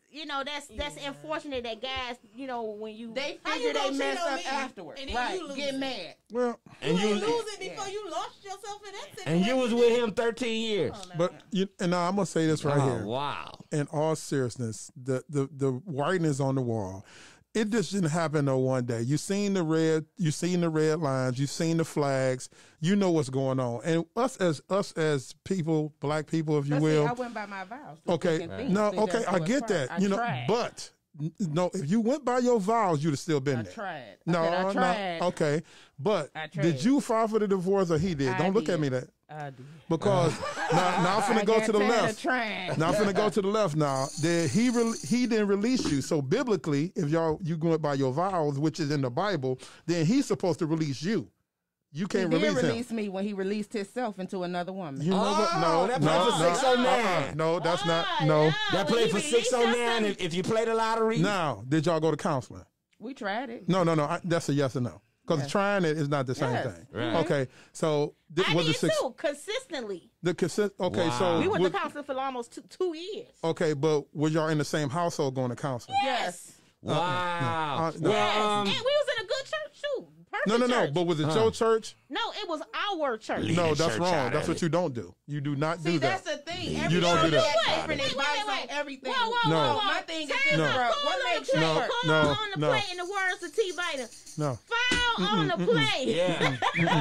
you know, that's that's Yeah. unfortunate that guys, you know, when you They How figure you they gonna mess cheat on up me, afterwards. and then Right. you lose Get it? mad. Well, And You you ain't lose it before you lost yourself in that situation. and you was with him thirteen years. Oh, no. but you, and now I'm gonna say this right oh, here. wow. In all seriousness, the the the writing is on the wall. It just didn't happen no one day. You seen the red, you seen the red lines, you seen the flags. You know what's going on. And us as us as people, black people, if you But see, will. I went by my vows. Okay, Thinking things, no, think okay, that's I what's get right. that. I You know, tried. but n- no, if you went by your vows, you'd have still been I there. tried. I No, said I no, tried. okay, but I did tried. you file for the divorce or he did? I Don't look at did. me that I did. because now, now I'm finna I go got to the tired of left. trying. Now I'm finna go to the left. Now did he re- he didn't release you? So biblically, if y'all you going by your vows, which is in the Bible, then he's supposed to release you. You He can't did release him. release me when he released himself into another woman. You know what? Oh, No, that no, played for no, six oh nine. uh-uh. No, that's not. Oh, No. yeah. That When played he for released six oh nine us, if, if you play the lottery. Now, did y'all go to counseling? We tried it. No, no, no. I, that's a yes or no. Because Yes. trying it is not the same Yes. thing. Right. Okay, so th- I was did it six? too, consistently. The consist. Okay, Wow. so We went was- to counseling for almost two, two years. okay, but was y'all in the same household going to counseling? Yes. Wow. Uh, no. Yes. Well, um, and we was in a good church too. Perfect No, no, no. church. But was it Huh. your church? no, it was our church. Lead No, the that's church wrong. out That's of what it. you don't do. You do not See, do that's that. the thing. You Every don't do church that. has Wait, different wait, wait, advice wait. on everything. Whoa, whoa, No. whoa, whoa. My thing is Time different, out. bro. Call What on makes the plate. you No, Call no, on the no. plate in the words of T. Biden. No. Foul on the plate. Yeah.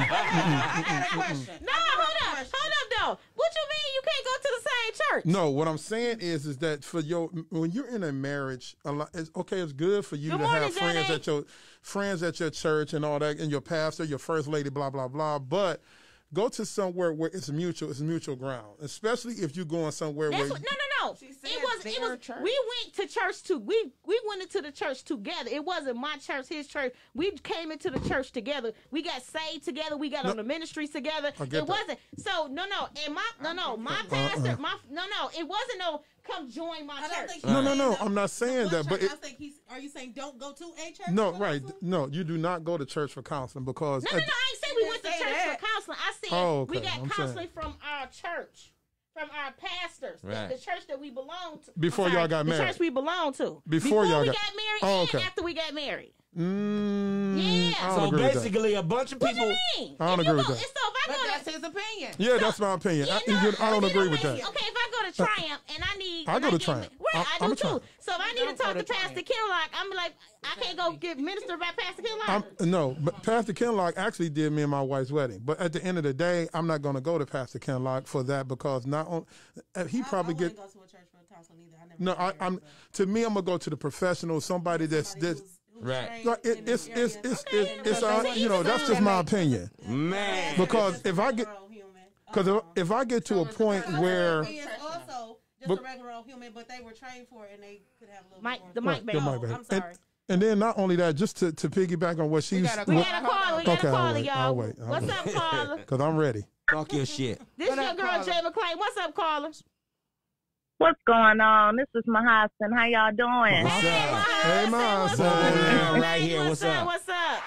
I got a question. No, hold up. Hold up, though. What you mean you can't go to the same church? No, what I'm saying is, is that for your when you're in a marriage, a lot, it's, okay, it's good for you Good to morning, have friends Johnny. at your friends at your church and all that, and your pastor, your first lady, blah blah blah. But go to somewhere where it's mutual, it's mutual ground, especially if you're going somewhere That's where. what, no, no, no. She said It was. It their was. church. We went to church too. We we went into the church together. It wasn't my church, his church. We came into the church together. We got saved together. We got No. on the ministries together. I It get that. wasn't. So no, no. And my no, no. My pastor. My no, no. It wasn't no. Come join my I don't church. think No, he's no, saying no. that. I'm not saying What that, but church? it, I think he's. Are you saying don't go to a church? no, for right? counseling? No, you do not go to church for counseling because No, no, no. I ain't say we didn't went to say church that. for counseling. I said Oh, we okay. got I'm counseling from our church, from our pastors, the- Right. the, church that we belong to. Before I'm sorry, y'all got the married. church we belong to. Before y'all we got- got married Oh, and okay. after we got married. Mm, Yeah. I don't So agree with that. basically, a bunch of What people. you mean? I don't If you agree with go- that. So if I But go that's to his opinion. Yeah, that's my opinion. Yeah, I, no, you- I don't you agree know with what? that. Okay, if I go to Triumph and I need, I and go to get- Triumph. Right, I- I, I'm do a too. Triumph. So if I need Don't to talk go to to Pastor Triumph. Kinlock, I'm like, I can't go get ministered by Pastor Kinlock. I'm, no, but Pastor Kenlock actually did me and my wife's wedding. But at the end of the day, I'm not going to go to Pastor Kenlock for that because not on, uh, he probably I, I get. wouldn't go to a church for counseling either. I never No, got I, married, I'm. but To me, I'm gonna go to the professional, somebody that's somebody that's. who's- who's Right. trained Like, in it, the it's it's area. it's it's, Okay, it's, it's okay. uh, you know that's just my opinion. Man. Because Just if a I get- regular old human. Because if, Uh-uh. if I get to a point Counselor where is also just But- a regular old human, but they were trained for it and they could have a little Mike, bit the more. mic Right, back. the Oh, mic back. I'm sorry. and then not only that, just to, to piggyback on what she's got a We What- got a caller. We got Okay, a I'll caller, wait, y'all. I'll wait, I'll What's wait. up, caller? because I'm ready. Talk your shit. This What your up, girl, caller? Jay McClain. What's up, caller? What's going on? This is my husband. How y'all doing? What's Hey, up? my Hey, husband, my what's husband. up? Yeah, right here. What's What's up? up? What's up?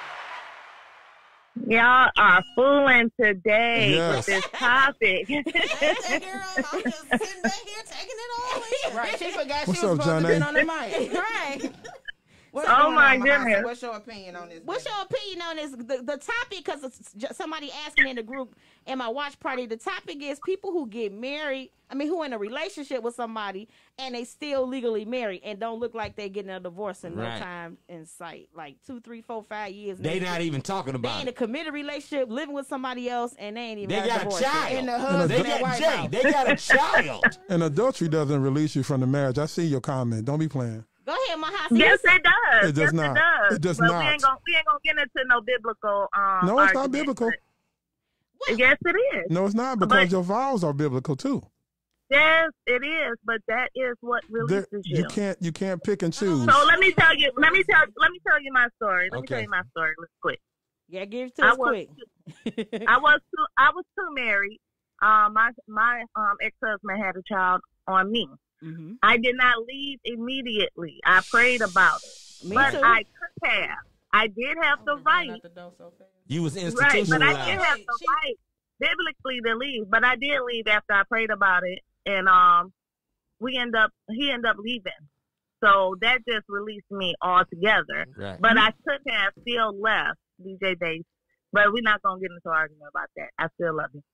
Y'all are fooling today Yes. with this topic. Hey, girl, I'm just sitting back here taking it all in. Right, she forgot What's she was up, supposed to Johnny? be on the mic. Right. What's Oh, going my on, Mahasa? goodness. What's your opinion on this? What's baby? your opinion on this? The, the topic, because somebody asked me in the group in my watch party, the topic is people who get married, I mean, who in a relationship with somebody and they still legally married and don't look like they're getting a divorce in no Right. time in sight. Like two, three, four, five years. They now. not even talking They about in a it. committed relationship, living with somebody else, and they ain't even They got, got a divorce child. yet. In the And husband They at got White Jay. House. They got a child. And adultery doesn't release you from the marriage. I see your comment. Don't be playing. Go ahead, Mahasi. Yes, it does. It does yes, not. it does. It does but not. we ain't gonna we ain't gonna get into no biblical. Um, No, it's not argument, biblical. but- Yes, it is. No, it's not because But- your vows are biblical too. Yes, it is. But that is what There- releases you you. can't you can't pick and choose. So let me tell you. Let me tell. Let me tell you my story. Let me Okay. tell you my story real quick. Yeah, give it to I us was- quick. I was too, I was too married. Um, my my um ex husband had a child on me. mm-hmm. I did not leave immediately. I prayed about it, Me but too. I could have. I did have the Going right, out the door so fast. You was right? But I did institutionalized. have the She- right biblically to leave. But I did leave after I prayed about it, and um, we end up he ended up leaving. So that just released me altogether. Right. But I could have still left D J Bass. But we're not gonna get into an argument about that. I still love you.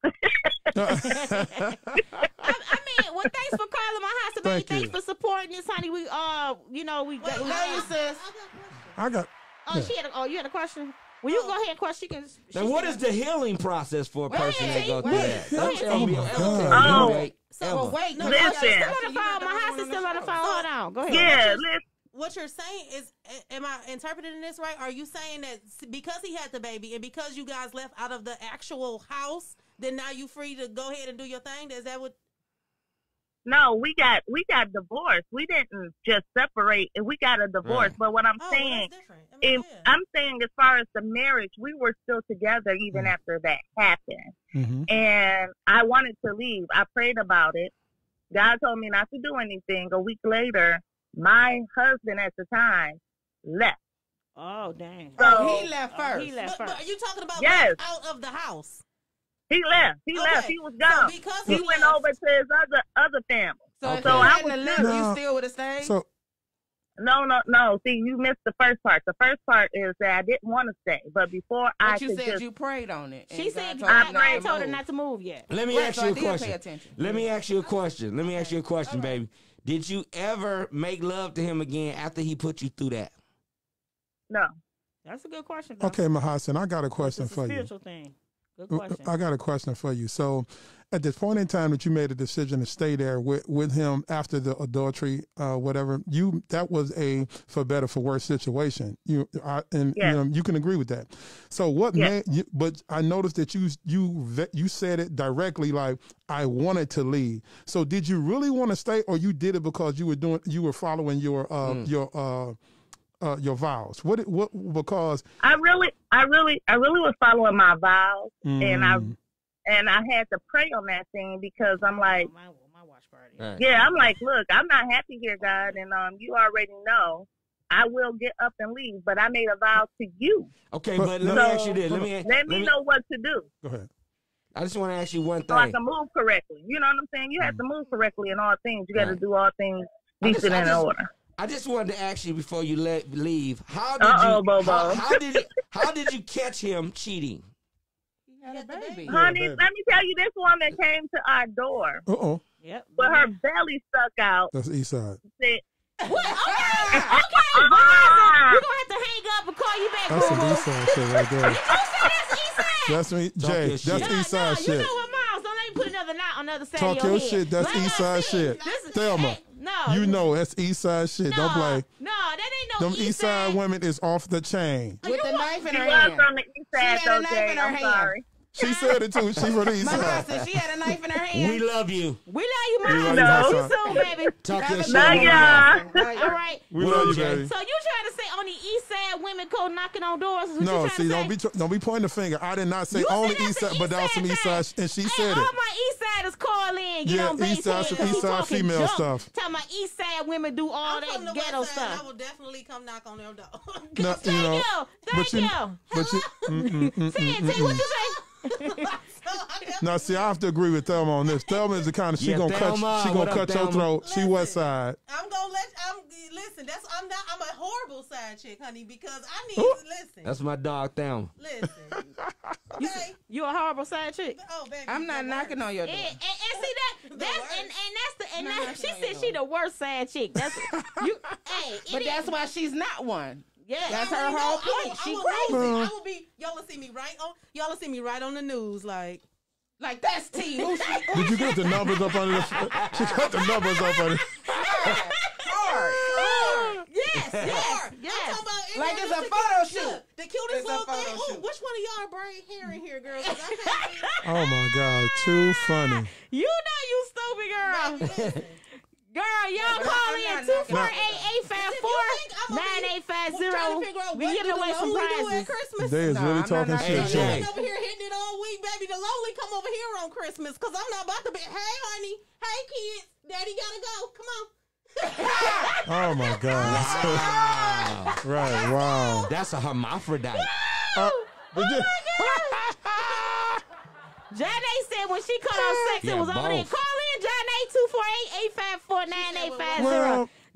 I, I mean, well, thanks for calling my house, baby. Thank Thanks you. for supporting this, honey. We, uh, you know, we got. Wait, Love I- you, sis. I got. Oh, Yeah. she had. A, oh, you had a question. Well, you go ahead and question. She can. She Now, what said- is the healing process for a Wait, person that go through wait, that? wait, Don't wait. tell me Oh, my ever God. tell me Oh. wait, So, ever. well, wait, no, Listen. no, Still no, on the phone. My house is still on the phone. Hold on. Go ahead. Yeah, listen. What you're saying is, a- am I interpreting this right? Are you saying that s- because he had the baby and because you guys left out of the actual house, then now you free to go ahead and do your thing? Is that what? No, we got we got divorced. We didn't just separate. We got a divorce. Right. But what I'm Oh, well, saying, that's different. I mean, if, yeah. I'm saying as far as the marriage, we were still together even Mm. after that happened. Mm-hmm. And I wanted to leave. I prayed about it. God told me not to do anything. A week later, my husband at the time left. Oh, dang. So Oh, he left Oh, first. he left But, but first. are you talking about Yes. like, out of the house? he left. He Okay. left. He was So gone. because he he went left- over to his other other family. So if Okay. you So I hadn't was have left, No. you still would have stayed? So No, no, no. See, you missed the first part. The first part is that I didn't want to stay, but before I but you could said just, you prayed on it. and She God said told I you God, not prayed- God to told her move. not to move yet. Let me Right, ask so you I a did pay question. attention. Let me ask you a question. Let me ask you a question, All right. baby. Did you ever make love to him again after he put you through that? no. That's a good question. Though. okay, Mahasan, I got a question It's a for you. spiritual thing. Good question. I got a question for you. So, at this point in time that you made a decision to stay there with, with him after the adultery, uh, whatever, you that was a for better for worse situation. You I, and Yes. you know you can agree with that. So what Yes. made you? But I noticed that you you ve- you said it directly, like I wanted to leave. So did you really want to stay, or you did it because you were doing you were following your uh, your uh, uh, your vows? What it- what because I really, I really, I really was following my vows, and I Mm. and I had to pray on that thing because I'm like, my, my watch party. Right. yeah, I'm like, look, I'm not happy here, God, and um, you already know. I will get up and leave, but I made a vow to you. Okay, But- but let So, me ask you this. Let me Let me know what to do go ahead. I just want to ask you one so I thing. can move correctly. You know what I'm saying? You have to move correctly in all things. You got to Right. do all things I just- decent I and in just- order. I just wanted to ask you before you let leave. How did Uh-oh, you? Bobo. How, how did it, How did you catch him cheating? He had a baby. Honey, baby. let me tell you, this woman came to our door Uh oh, Yep. with her belly stuck out. that's East Side. Said, What? Okay, okay, Ah! Verizon. We're gonna have to hang up and call you back, That's some boo-boo. East Side shit right there. That's East Side. That's me, Talk Jay. your That's shit. No, East no, Side you shit. know what, Miles? Don't let me put another knot on the other side Talk of your your head. shit. That's Like East I Side said, shit. this is- Thelma. hey, no, You know that's East Side shit. no, Don't play. No, that ain't no Them East Side women is off the chain. With the knife in she her was hand. from the east She side, had a though, knife Jay. in her I'm hand. sorry. She said it too. She from the East My Side. said she had a knife in her hand. We love you. We love you, We Miles. love you, See you Miles. soon, baby. Talk your shit. Love ya. All right. We What love up, you, Jay? baby. So you trying to say only East Side women go knocking on doors? Is what No, you trying see, to don't say? be tr- don't be pointing the finger. I did not say You only said that's East the Side, but that was some East Side, sh- and she Hey, said all it. my East Siders call in, get Yeah, on base East Side- head, East Side talking female junk. stuff. Talking about East Side women do all I'm from that the ghetto West Side, and I stuff. will definitely come knock on their door. No, Thank you know, you, but thank you, you. but you, mm, mm, mm, Say it, mm, T, what mm. you say? Now, see, I have to agree with Thelma on this. Thelma is the kind of she Yeah, gonna Thelma, cut, she what gonna up, cut your Thelma? throat. She West Side. I'm gonna let I'm listen. That's I'm not. I'm a horrible side chick, honey, because I need Ooh. to listen. That's my dog, Thelma. Listen. Okay. You a horrible side chick. Oh, baby. I'm not the knocking worst. on your And, door. and, and see that that's worst. and, and that's the and No, that, that's she not said your she door. the worst side chick. That's you. Hey, it But is- that's why she's not one. yeah. That's I her already whole know. I point. will- She I will crazy. lose it. I will be. Y'all will see me right on. Y'all will see me right on the news. Like Like, that's T. Who she? Did you get the numbers up under the? She got the numbers up under. Hard. Hard. Yes, yes, I'm yes. talking about in Like there, it's just a the photo cute- shoot. look, The cutest It's a little photo thing. Ooh, shoot. which one of y'all braid hair in here, girl? 'Cause I can't see. Oh my God, too funny. You know you stupid girl. Listen. Girl, y'all but call I'm in not two knocking four on eight eight five If four you think I'm nine eight five I'm trying to zero. figure out We what giving do away the some lonely do at prizes. Christmas. They is No, really I'm talking not shit, knocking Jay. Been over here hitting it all week, baby. The lonely come over here on Christmas because I'm not about to be. Hey, honey. Hey, kids. Daddy gotta go. Come on. Oh my God. Wow. Right. Wow. That's a hermaphrodite. Uh, but you- Janae said when she cut off sex, Yeah, it was over there. both. Call in, Janae, two four eight eight five four nine eight five zero. Well-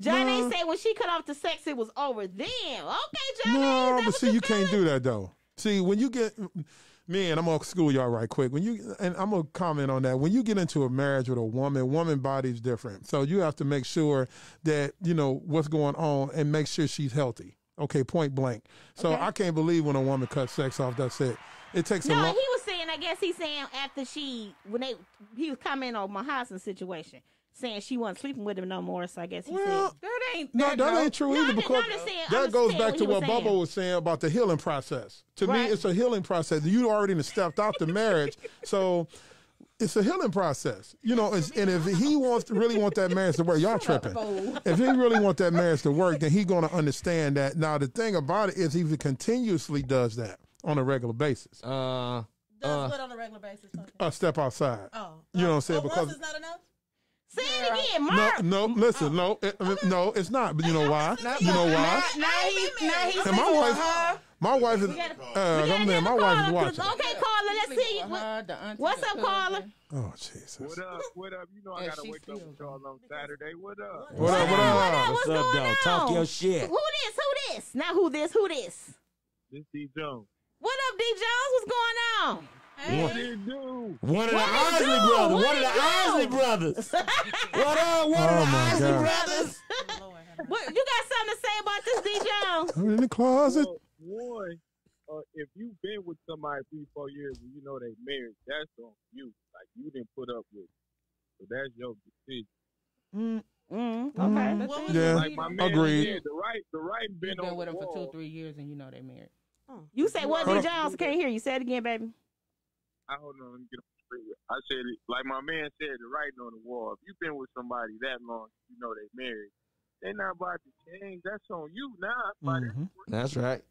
Johnny No. said when she cut off the sex, it was over. Then, okay, Johnny. No, that but what see, you can't do that though. See, when you get, man, I'm gonna school y'all right quick. When you, and I'm gonna comment on that. When you get into a marriage with a woman, woman body's different. So you have to make sure that you know what's going on and make sure she's healthy. Okay, point blank. So Okay. I can't believe when a woman cuts sex off. That's it. It takes No, a he long. was saying. I guess he's saying after she, when they, he was commenting on my husband's situation, saying she wasn't sleeping with him no more. So I guess he Well, said That ain't No, that, that no. ain't true No, either I'm just- because I'm just saying- I'm that just goes saying back what to he was what saying. Bubba was saying about the healing process. To Right. me, it's a healing process. You already done stepped out the marriage, so it's a healing process. You know, it's, and if he wants to really want that marriage to work, y'all tripping. If he really want that marriage to work, then he going to understand that. Now, the thing about it is, he continuously does that on a regular basis. Uh, Does Uh, what on a regular basis? Okay. A step outside. Oh, You know what I'm saying? oh, Because once is not enough. Say it again, no, Mark. no, listen, no, it, no, it's not. But you know why? You know why? Now, now he, now he's And my sleeping with wife, her. my wife is. Uh, We I'm gotta there. get My the wife is caller, 'cause- watching. Okay, caller, let's see. Sleeping with her, the auntie, What's the up, cousin. caller? Oh Jesus! What up? What up? You know I And gotta she wake up still with y'all on Saturday. What up? What up? What up? What's up, going though? on? Talk your shit. Who this? Who this? Not who this. Who this? This D Jones. What up, D Jones? What's going on? What did you do? One of the What it Isley do? brothers. What One of it the do? Isley brothers. What up? One Oh, of the my Isley God. brothers. What, you got something to say about this, D Jones? I'm in the closet. Well, one, uh, if you've been with somebody three, four years and you know they married, that's on you. Like you didn't put up with it. So that's your decision. Mm, mm, okay. Mm. What was Yeah. it? Like my man Agreed. said, the right, the right been You've been on with the him for wall. two, three years, and you know they married. You say what, Hold D on. Jones? Can't hear you. Say it again, baby. I hold on, let me get him straight. I said it like my man said, the writing on the wall. If you've been with somebody that long, you know they married. They not about to change. That's on you now. But Mhm. That's right.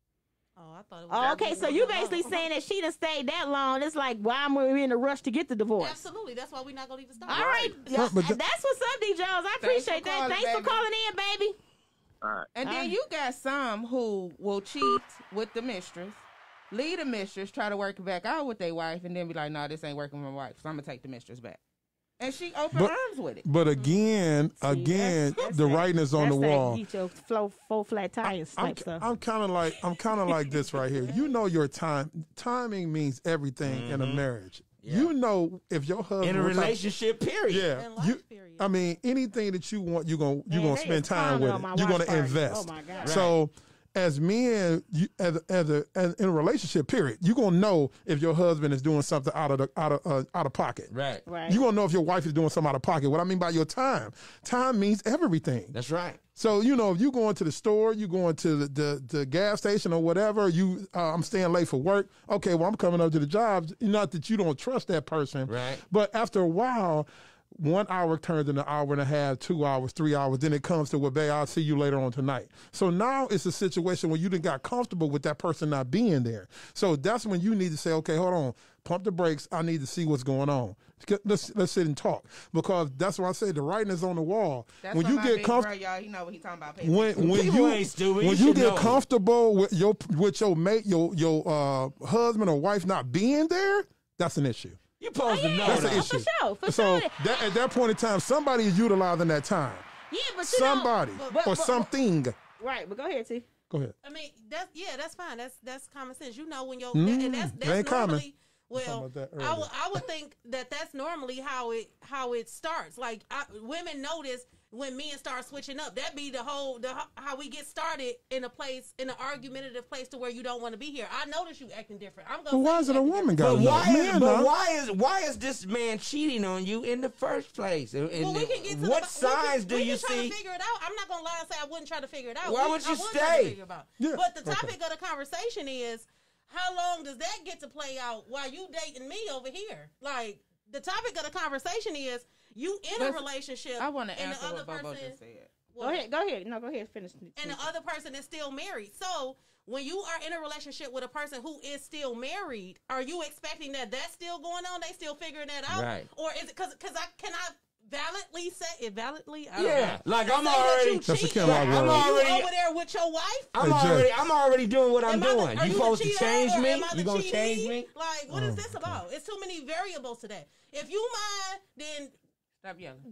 Oh, I thought it was. Oh, okay, so you basically saying that she done stayed that long. It's like, why am we in a rush to get the divorce? Absolutely. That's why we're not gonna even start. All right. Right, but th- That's what's up, D Jones. I Thanks appreciate for that. calling, Thanks for baby. calling in, baby. all right. And Ah. then you got some who will cheat with the mistress, leave the mistress, try to work it back out with their wife, and then be like, "No, this ain't working with my wife, so I'm gonna take the mistress back." And she open But- arms with it. But again, See, again, that's- that's the that- writing is on the that's that wall. Get your flow, full flat tires I'm, type stuff. I'm kind of like I'm kind of like this right here. You know your time. Timing means everything in a marriage. Yeah. You know if your husband In a what type- relationship, period. yeah. In life, You, period. I mean, anything that you want, you gonna you Man, gonna they spend is time clowning with on it. my You're watch gonna party. invest. Oh my God. So, as men, you, as, as, a, as in a relationship, period, you're gonna know if your husband is doing something out of the, out of uh, out of pocket. Right. Right. You gonna know if your wife is doing something out of pocket. What I mean by your time, time means everything. That's right. So you know if you going to the store, you going to the, the, the gas station or whatever. You, uh, I'm staying late for work. Okay, well I'm coming up to the job. Not that you don't trust that person, Right. But after a while, one hour turns into an hour and a half, two hours, three hours. Then it comes to, well, babe, I'll see you later on tonight. So now it's a situation where you done got comfortable with that person not being there. So that's when you need to say, okay, hold on, pump the brakes. I need to see what's going on. Let's let's sit and talk, because that's why I say the writing is on the wall. That's when why you my get big comfortable. bro, y'all, he know what he talking about. Pay When attention. when People you ain't stupid. when You you should get know. comfortable with your with your mate, your your uh, husband or wife not being there, that's an issue. You supposed to know That's that. an Oh, for issue. sure, for so sure. that, at that point in time, somebody is utilizing that time. Yeah, but you Somebody know, but- or but- something. Right, but go ahead, T. Go ahead. I mean, that's yeah, that's fine. That's that's common sense. You know when your Mm, that, and that's it that's ain't common. normally talking well. about that I earlier. would I would think that that's normally how it how it starts. Like I, women notice when men start switching up. That be the whole the how we get started in a place in an argumentative place to where you don't want to be here. I notice you acting different. I'm gonna. But why say is you it a acting woman different. got But to know? why is Man, but now. why is why is this man cheating on you in the first place? And, and Well, we can get to what the, signs we can, do we you can try see? to figure it out. I'm not gonna lie and say I wouldn't try to figure it out. Why We- would you I would try to stay? figure it out. Yeah, But the okay. topic of the conversation is how long does that get to play out while you dating me over here? Like the topic of the conversation is you in a Listen, relationship. I want to and answer the other what Bobo person, just said. Go ahead, go ahead. No, go ahead. Finish. and the other person is still married. So when you are in a relationship with a person who is still married, are you expecting that that's still going on? They still figuring that out, Right. Or is it because because I cannot validly say it validly? I don't Yeah, know. like I'm Say that already. you That's a cheating. Kellogg I'm word. You already. over there with your wife? I'm Hey, Jay. already. I'm already doing what I'm Am I the- doing. are You the supposed to cheater change or me? am I the You gonna cheatee? change me? Like, what is Oh, this about? It's too many variables today. If you mind, then Stop yelling.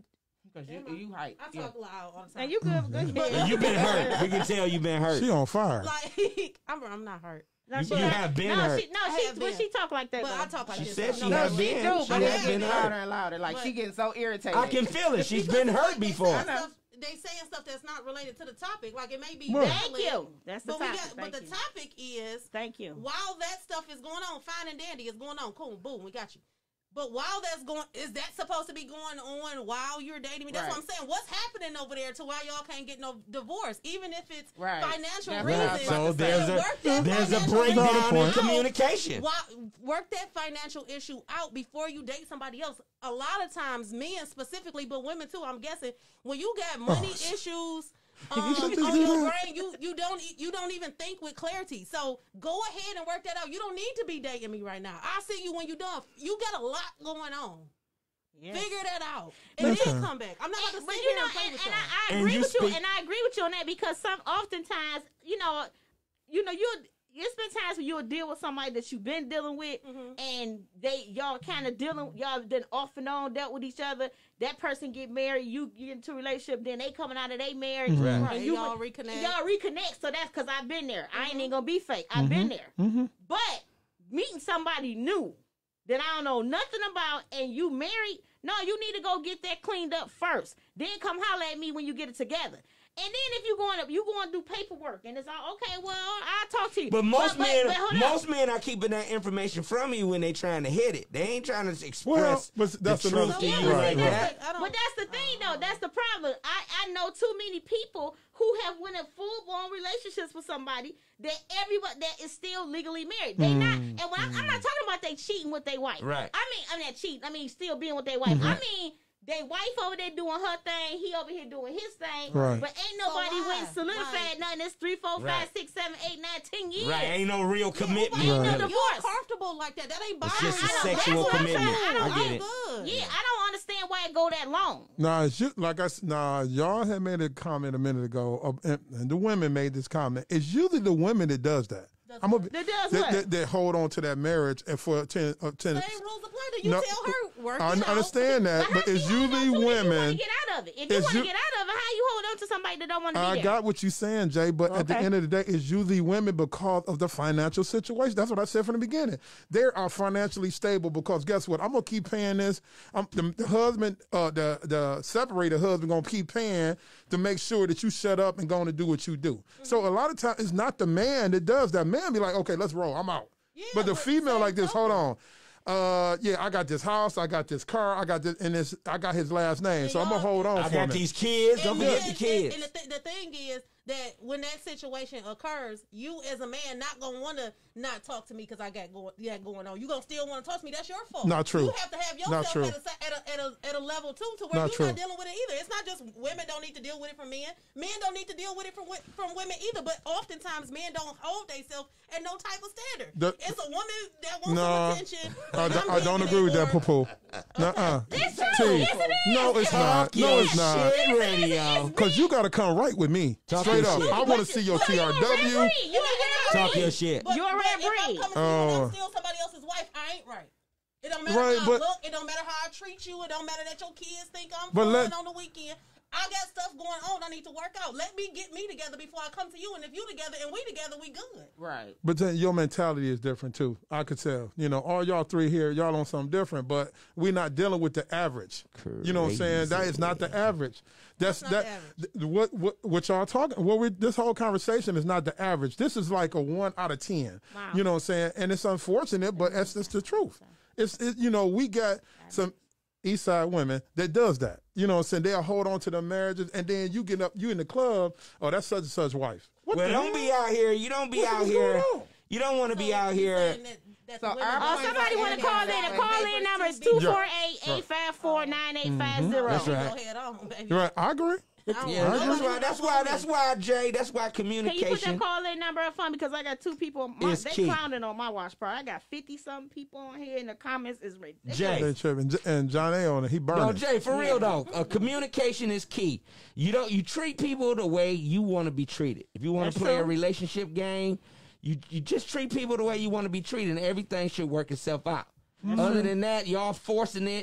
Because you, you hype. I yeah. talk loud all the time. And you good? Good. And you been hurt. We can tell you been hurt. She on fire. Like, I'm, I'm not hurt. No, You- she you not- have been no, hurt. She, no, I she, have but been. she talk like that. But though. I talk like She this. said she No, have She been. do, She but has it's been getting louder hurt. and louder. Like But- she getting so irritated. I can feel it. She's Because been it's hurt like they before. saying stuff- They saying stuff that's not related to the topic. Like it may be Right. valid, Thank you. That's the but we topic. got. But Thank the you. topic is Thank you. while that stuff is going on, fine and dandy is going on. Cool, boom, we got you. But while that's going, is that supposed to be going on while you're dating me? That's Right. what I'm saying. What's happening over there to why y'all can't get no divorce, even if it's Right. financial That's reasons? what I was about So to say. there's a Work that there's a financial breakdown issue in out. communication. Why, work that financial issue out before you date somebody else. A lot of times, men specifically, but women too, I'm guessing, when you got money Oh, issues You um, should just on do your that. brain, you you don't e- you don't even think with clarity. So go ahead and work that out. You don't need to be dating me right now. I'll see you when you're done. You got a lot going on. Yes. Figure that out, and Listen. then come back. I'm not going to But sit you here know, and play and, with and y'all. I, I And agree you with you, speak- and I agree with you on that because some oftentimes, you know, you know, you it's been times when you'll deal with somebody that you've been dealing with, Mhm. and they y'all kind of dealing, y'all been off and on dealt with each other. That person get married, you get into a relationship, then they coming out of their marriage, Mhm. and Right, you y'all reconnect. Y'all reconnect, so that's because I've been there. I ain't even gonna be fake. I've been there, Mm-hmm. but meeting somebody new that I don't know nothing about, and you married. No, you need to go get that cleaned up first. Then come holler at me when you get it together. And then if you going up, you going to do paperwork, and it's all okay. Well, I'll talk to you. But most but, men, but hold up. most men are keeping that information from you when they trying to hit it. They ain't trying to express Well, but that's the another- truth to Yeah, you but Right, like right. that. I don't- But that's the thing, though. That's the problem. I, I know too many people who have went in full blown relationships with somebody that everybody that is still legally married. They not, and when I, I'm not talking about they cheating with their wife. Right. I mean, I'm not cheating. I mean, still being with their wife. I mean. They wife over there doing her thing, he over here doing his thing, Right. but ain't nobody So why? went solidified Like- nothing. It's three, four, Right. five, six, seven, eight, nine, ten years. Right, ain't no real commitment. Ain't no Right. divorce. You're comfortable like that. That ain't It's bothering just a you. I don't- sexual that's what I'm commitment. saying. I don't- I get I'm it. good. Yeah, I don't understand why it go that long. Nah, it's you, like I s- nah, y'all had made a comment a minute ago, uh, and, and the women made this comment. It's usually the women that does that. Does I'm a, what? That does that, what? that, that hold on to that marriage and for ten, uh, ten Same rules apply. To you No, tell her work I it out. understand that, But but how it's you hold on usually to it if you want women. to get out of it. If you It's want to you- get out of it, how you hold on to somebody that don't want to be I there? got what you're saying, Jay, but at the Okay. end of the day, it's usually women because of the financial situation. That's what I said from the beginning. They are financially stable because guess what? I'm gonna keep paying this. I'm, the, the husband, uh, the the separated husband, gonna keep paying to make sure that you shut up and going to do what you do. So a lot of times, it's not the man that does that. Man be like, okay, let's roll. I'm out. Yeah, but the but female same like this, hold token. on. Uh, yeah, I got this house, I got this car, I got this, and this, I got his last name, And so I'm gonna y'all- hold on I for a got minute. these kids. Don't And forget then- the kids. And, and the, th- the thing is that when that situation occurs, you as a man not gonna want to not talk to me because I got going, yeah, going on. You gonna still want to talk to me? That's your fault. Not true. You have to have Not yourself true. at a, sa- at, a, at, a, at a level too, to where Not you're true. not dealing with it either. It's not just women don't need to deal with it from men. Men don't need to deal with it from wi- from women either. But oftentimes men don't hold themselves at no type of standard. The- it's a woman that wants No, some attention. I, and don't- I'm I don't giving agree with it, that, or- Poo. Nuh-uh. It's true. T. Yes, it is. No, it's not. Talk No, your it's not. shit radio. Because you got to come right with me. Talk Straight your up. shit. I want to see your T R W. You ain't Talk your shit. But, You're a but red if I'm breed. coming to you Oh. and I'm still somebody else's wife, I ain't right. It don't matter Right, how but- I look. It don't matter how I treat you. It don't matter that your kids think I'm But fun let- on the weekend. I got stuff going on I need to work out. Let me get me together before I come to you. And if you together and we together, we good. Right. But then your mentality is different too. I could tell. You know, all y'all three here, y'all on something different, but we're not dealing with the average. You know what I'm saying? That is not the average. That's not that. the average? th- what what what y'all talking? What we this whole conversation is not the average. This is like a one out of ten. Wow. You know what I'm saying? And it's unfortunate, but that's just the truth. It's it, you know we got some East Side women that does that. You know what I'm saying? They'll hold on to their marriages, and then you get up, you in the club, oh, that's such and such wife. What Well, the don't hell? be out here. You don't be What out is going here. on? You don't want to be So out you here. saying that- that So women our don't Oh, point somebody is want to that call they in. have The call papers in number to is be- two four eight, eight five four, nine eight five zero. That's right. Go ahead on, baby. You're right. I agree. I don't Yeah, want that's nobody why. to That's call why. me. That's why, Jay. That's why Can you put communication. that call in number up for me? Because I got two people. My, It's they key. clowning on my watch party. I got fifty something people on here in the comments. Is ridiculous. Jay. They tripping. J- And John A on it. He burning. No, Jay, for real though, uh, communication is key. You don't you treat people the way you want to be treated. If you want That's to play a true. relationship game, you you just treat people the way you want to be treated, and everything should work itself out. Other than that, y'all forcing it.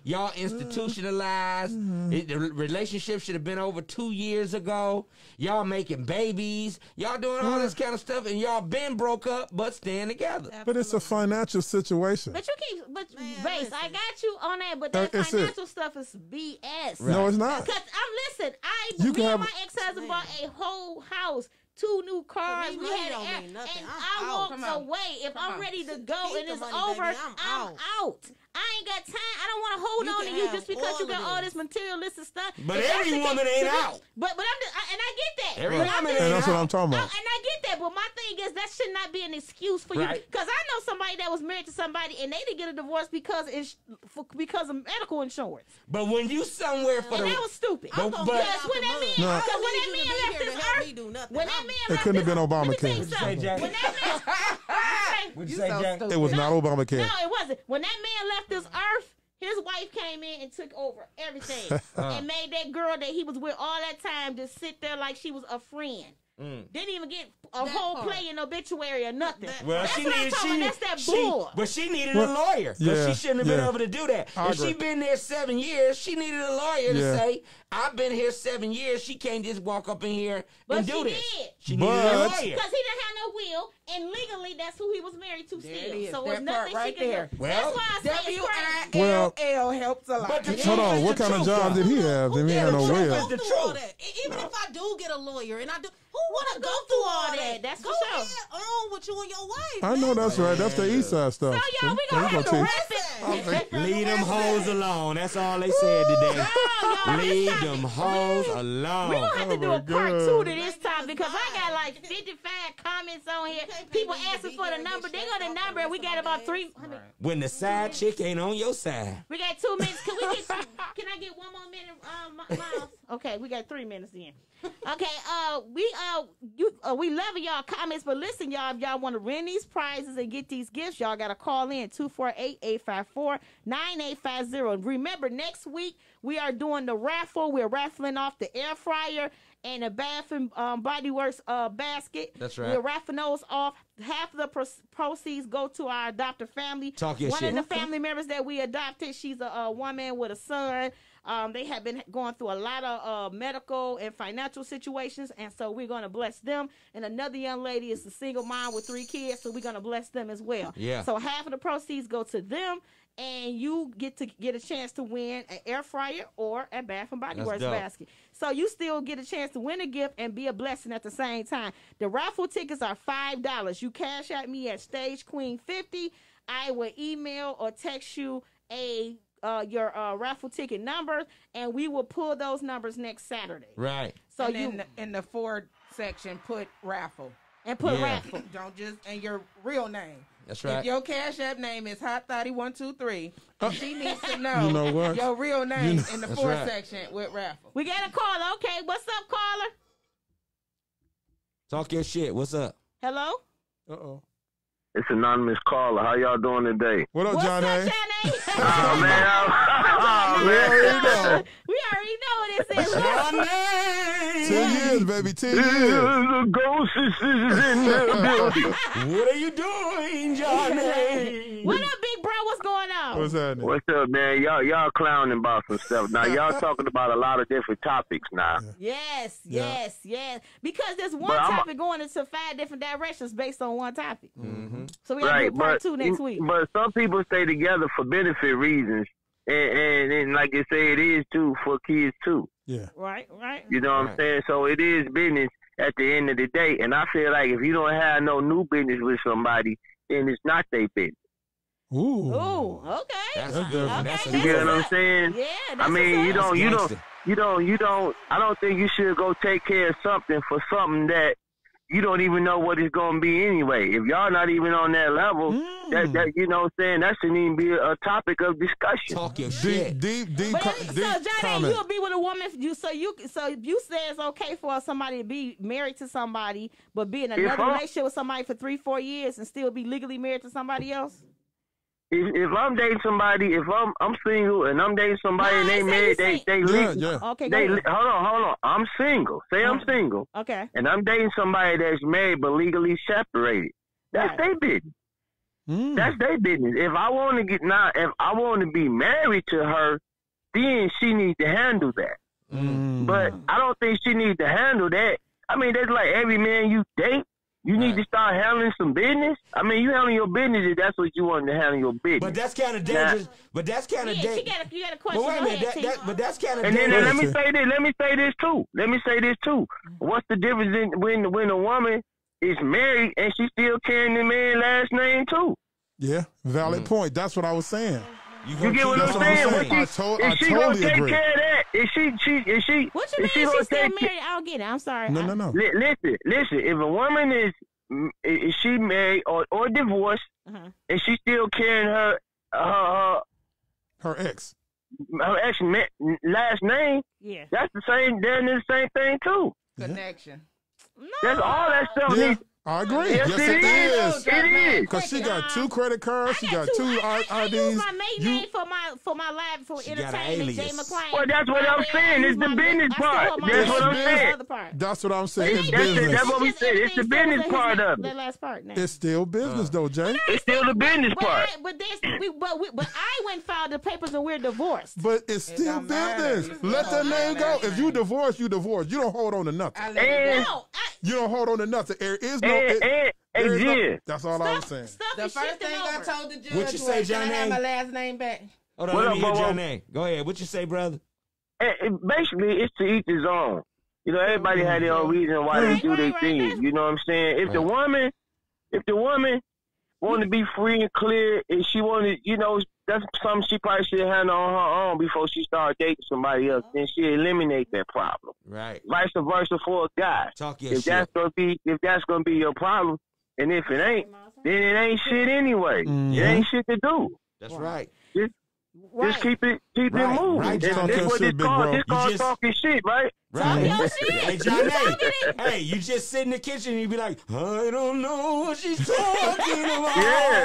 Y'all institutionalized. It, the relationship should have been over two years ago. Y'all making babies. Y'all doing all this kind of stuff, and y'all been broke up, but staying together. But it's a financial situation. But you keep, but Man, base, listen. I got you on that, but that That's it. financial stuff is B S. No, it's not. Because I'm listen, I You me can and have- my ex-husband bought a whole house, two new cars. me, We money had don't an mean air, nothing. and I'm I out. walked Come on. away. If Come I'm on. ready to Keep go the and it's money, over, baby. I'm I'm out. out. I ain't got time. I don't want to hold You on can to you have just because all you of got all this. this materialistic stuff. But If that's every the woman case- ain't so out. But but I'm just, I, and I get that. Every But I'm woman just- And that's what I'm Oh, talking about. and I get that, but my thing is that should not be an excuse for you. Right. Because I know somebody that was married to somebody and they didn't get a divorce because it's for, because of medical insurance, But when you somewhere for and the that was stupid. But- I'm gonna but- get Because out when the that mud. man, No. I because don't when need that you man to be left here to this help earth, me do nothing. when that I'm- man It left couldn't have this- been let me tell you Obamacare. something. Say, Jack. When that man, What'd you You say, so Jack? stupid. It was not Obamacare. no, it wasn't. When that man left this earth, his wife came in and took over everything and made that girl that he was with all that time just sit there like she was a friend. Didn't even get a That whole part. play in obituary or nothing. That- Well, That's she what I'm needed, talking she, about. That's that she, bull. but she needed Well, a lawyer because yeah, she shouldn't have been yeah. able to do that. I If she agree. been there seven years, she needed a lawyer to Yeah. say, "I've been here seven years." She can't just walk up in here But and she do this. did. She needed a But- lawyer. Because he didn't have no will, and legally, that's who he was married to There still. it is. So That it's nothing part right she can there. do. Well, that's why I say W it's I crazy. Well- L L helps a lot. But the Yeah. Hold truth on, is what the kind of truth, job though. did he have? Then he Yeah, had no the truth will. is the Go through all truth. that. E- Even if I do get a lawyer and I do, who want to go through through all all that. that? That's go for sure. ahead on with you and your wife. I know man. that's right. That's the East Side stuff. So, y'all, we So gonna have to teach. wrap it. Leave them hoes alone. That's all they said today. y'all, Leave this them topic- hoes We gonna alone. have to Oh do my a part God. two to this topic because I got like fifty-five comments on here. can't pay People me to asking be for here the and number. get They stressed got the out for number. the and We rest got of my about days. three. how many- When the side chick ain't on your side. We got two minutes. Can we get? Can I get one more minute, um, Miles? Okay, we got three minutes in. Okay, uh, we uh, you uh, we love y'all comments, but listen, y'all, if y'all want to win these prizes and get these gifts, y'all gotta call in two four eight, eight five four, nine eight five zero. Remember, next week we are doing the raffle. We're raffling off the air fryer and a Bath and um, Body Works uh, basket. That's right. We're raffling those off. Half of the pro- proceeds go to our adopted family. Talk your One shit. of the family members that we adopted, she's a, a woman with a son. Um, they have been going through a lot of uh, medical and financial situations, and so we're going to bless them. And another young lady is a single mom with three kids, so we're going to bless them as well. Yeah. So half of the proceeds go to them, and you get to get a chance to win an air fryer or a Bath and Body That's Works dope. basket. So you still get a chance to win a gift and be a blessing at the same time. The raffle tickets are five dollars. You cash at me at Stage Queen fifty. I will email or text you a uh, your uh, raffle ticket numbers, and we will pull those numbers next Saturday. Right. So and you in the, in the Ford section, put raffle. and put Yeah. raffle. Don't just and your real name. That's right. If your Cash App name is Hot Thotty One Two Three, she needs to know, You know what? your real name know- in the That's Ford right. section with raffle. We got a caller. Okay, what's up, caller? Talk your shit. What's up? Hello. Uh oh. It's anonymous caller. How y'all doing today? What up, What's John up, A? Johnny? Oh man, oh, We man. already know. We already know what this is. Ten years, baby. Ten years. The ghost is in the building. What are you doing, Johnny? What up, big bro? What's going on? What's happening? What's up, man? Y'all, y'all clowning about some stuff. Now y'all talking about a lot of different topics now. Yes, Yeah. yes, yes. Because there's one But I'm a- topic going into five different directions based on one topic. Mm-hmm. So we got to Right, do part but two next week. but some people stay together for benefit reasons, and and, and like they say, it is too for kids too. Yeah. Right, right. You know what Right. I'm saying? So it is business at the end of the day, and I feel like if you don't have no new business with somebody, then it's not their business. Ooh. Ooh, okay. That's That's good. different. That's a Okay, You good get that's what I'm what's saying? Yeah, that's I mean, you what's up. don't, you don't, gangster. you don't, you don't. I don't think you should go take care of something for something that you don't even know what it's going to be anyway. If y'all not even on that level, Mm. that that you know what I'm saying, that shouldn't even be a, a topic of discussion. Talk your Deep, shit. deep, deep, But co- so deep Johnny, comment. you'll be with a woman. You so you so you say it's okay for somebody to be married to somebody, but be in If another I'm- relationship with somebody for three, four years and still be legally married to somebody else. If, if I'm dating somebody, if I'm I'm single and I'm dating somebody No, and I they ain't say married, you they sing- they Yeah, legal. yeah. Okay, go They ahead. hold on, hold on. I'm single. Say I'm Uh, single, Okay. and I'm dating somebody that's married but legally separated. That's Right. their business. Mm. That's their business. If I want to get now, if I want to be married to her, then she needs to handle that. Mm. But I don't think she needs to handle that. I mean, that's like every man you date. You need right. to start handling some business. I mean, you handle your business if that's what you want to handle your business. But that's kind of dangerous. Now, but that's kind of yeah, dangerous. Got a, you got a question. But wait a minute. That, that, but that's kind of and dangerous. then let me say this. Let me say this too. Let me say this too. What's the difference in when when a woman is married and she still carrying the man's last name too? Yeah, valid mm. point. That's what I was saying. You, you get what I'm saying? What I, she, to- is I she totally gonna take agree. care of that? Is she, she, is she? What you mean? She She's gonna still take married? I don't get it. I'm sorry. No, no, no. Li- listen, listen. If a woman is is she married or, or divorced, uh-huh. and she's still carrying her her her, her ex her ex last name, yeah, that's the same. They're the same thing too. Connection. No. That's all that stuff yeah. needs. I agree. Yes, yes it, it is. is. It is. Because she got two credit cards. She got, got two, two I, I, I, I Ds. I use my main you, name for my for my live for she entertainment. Jay McClain. Well, that's what I'm saying. It's the business part. That's what I'm saying. That's what I'm saying. It's that's business. It. That's what we said. It's the business part of it. That last part. Now. It's still business, uh, though, Jay. It's still the business but part. I, but there's, we, but we, but I went and filed the papers and we're divorced. But it's still it business. Let that name go. If you divorce, you divorce. You don't hold on to nothing. And, no, I, you don't hold on to nothing. There is no. And, it, and, there is yeah. no that's all stuff, I was saying. The first thing over. I told the judge what you say, was, can I have Johnny? my last name back? Hold on, what let up, me hear Bobo? Johnny. Go ahead. What you say, brother? And, and basically, it's to each his own. You know, everybody had their own reason why right, they do right, their right, thing. Right. You know what I'm saying? If right. the woman, if the woman wanted to be free and clear, and she wanted, you know, that's something she probably should handle on her own before she started dating somebody else. Then she eliminate that problem. Right. Vice versa for a guy. Talk your if shit. that's gonna be, if that's gonna be your problem, and if it ain't, then it ain't shit anyway. Mm-hmm. It ain't shit to do. That's right. Just, right. just keep it, keep right. it moving. Right. This, this what shit, this called. This called just, talking shit, right? Right. Talk your shit. Hey, Johnny. Hey, you just sit in the kitchen and you be like, I don't know what she's talking about.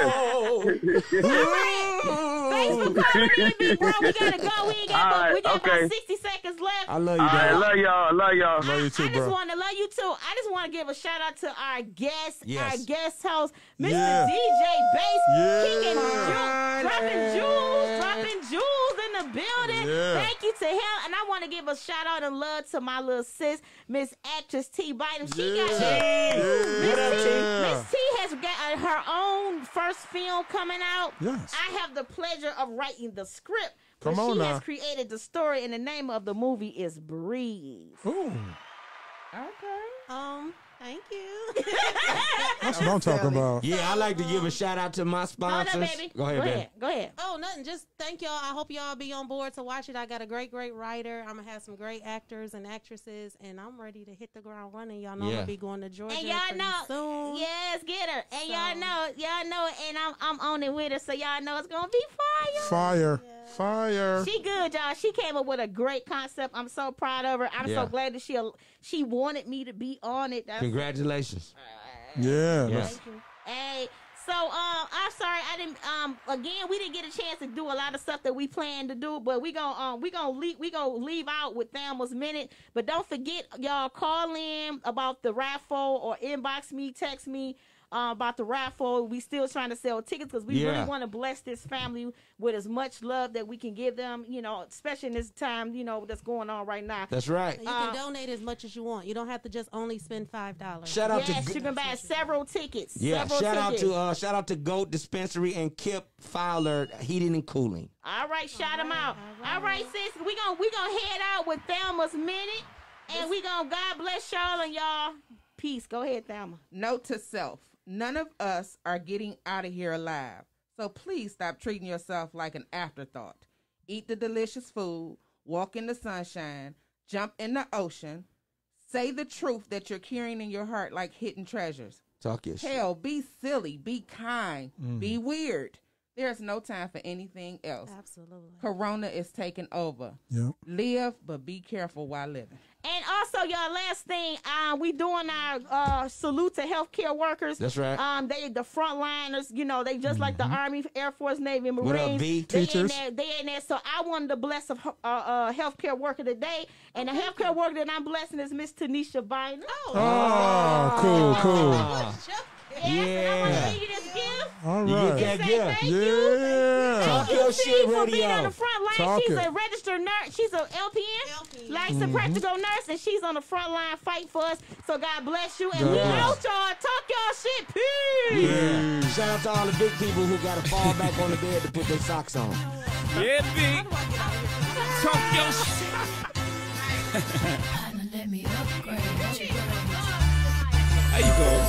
Thanks for calling in, big bro. We gotta go. We ain't got, right, we got okay. about sixty seconds left. I love you, All right, dog. love y'all. I love y'all. Love you too, I, I bro. just want to love you too. I just want to give a shout out to our guest, yes. our guest host, Mister Yeah. D J Bass, Yeah. kicking ju- dropping jewels, dropping jewels in the building. Yeah. Thank you to him, and I want to give a shout out and love to my little sis, Miss Actress T. Bynum. She Yeah. got Yeah. Miss T. Yeah. Miss T has got her own first film coming out. Yes. I have the pleasure of writing the script. Come but on she now. has created the story, and the name of the movie is Breathe. Ooh. Okay. Um, thank you. That's what I'm talking about. Yeah, I like to give a shout out to my sponsors. Hold on, baby. Go ahead, Go baby. ahead. Go ahead. Oh, nothing. Just thank y'all. I hope y'all be on board to watch it. I got a great, great writer. I'm gonna have some great actors and actresses, and I'm ready to hit the ground running. Y'all know Yeah. I'm gonna be going to Georgia And y'all pretty know, soon. yes, get her. And So- y'all know, y'all know, and I'm I'm on it with her, so y'all know it's gonna be fire. Fire. Fire. She good, y'all. She came up with a great concept. I'm so proud of her. I'm Yeah. so glad that she she wanted me to be on it. That's, Congratulations. Yeah. Yes. Hey, so um, I'm sorry I didn't. Um, again, we didn't get a chance to do a lot of stuff that we planned to do, but we gonna um we gonna leave we gonna leave out with Thelma's minute. But don't forget, y'all call in about the raffle or inbox me, text me. Uh, about the raffle. We still trying to sell tickets because we Yeah. really want to bless this family with as much love that we can give them, you know, especially in this time, you know, that's going on right now. That's right. You can donate as much as you want. You don't have to just only spend five dollars. Shout out Yes, to you can buy several tickets. yeah. several Shout tickets. out to uh, shout out to Goat Dispensary and Kip Fowler Heating and Cooling. All right, shout them out. all right. All right, sis, we gonna we gonna head out with Thelma's minute, and we gonna God bless y'all and y'all. Peace. Go ahead, Thelma. Note to self. None of us are getting out of here alive. So please stop treating yourself like an afterthought. Eat the delicious food, walk in the sunshine, jump in the ocean, say the truth that you're carrying in your heart like hidden treasures. Talk your shit. Hell, be silly, be kind, be weird. There's no time for anything else. Absolutely. Corona is taking over. Yep. Live, but be careful while living. And also, y'all, last thing, uh, we doing our uh, salute to healthcare workers. That's right. Um, they the frontliners. You know, they just like the Army, Air Force, Navy, and What up, Marines. B? They Teachers. in there. They in there. So I wanted to bless a uh, uh, healthcare worker today, and the healthcare worker that I'm blessing is Miss Tanisha Bynum. Oh, cool, cool. Yes, and I want to Yeah. give you this gift. All You right. get that Say gift. thank you. Yeah. Talk Thank your you, shit, T, for being radio. on the front line. Talk she's it. a registered nurse. She's a L P N, L P N. licensed practical nurse, and she's on the front line fighting for us. So God bless you. And we Yeah. out, y'all. Talk y'all shit. Peace. Yeah. Shout out to all the big people who got to fall back on the bed to put their socks on. Yeah, big. Talk your shit. Partner, let me upgrade you. How you going,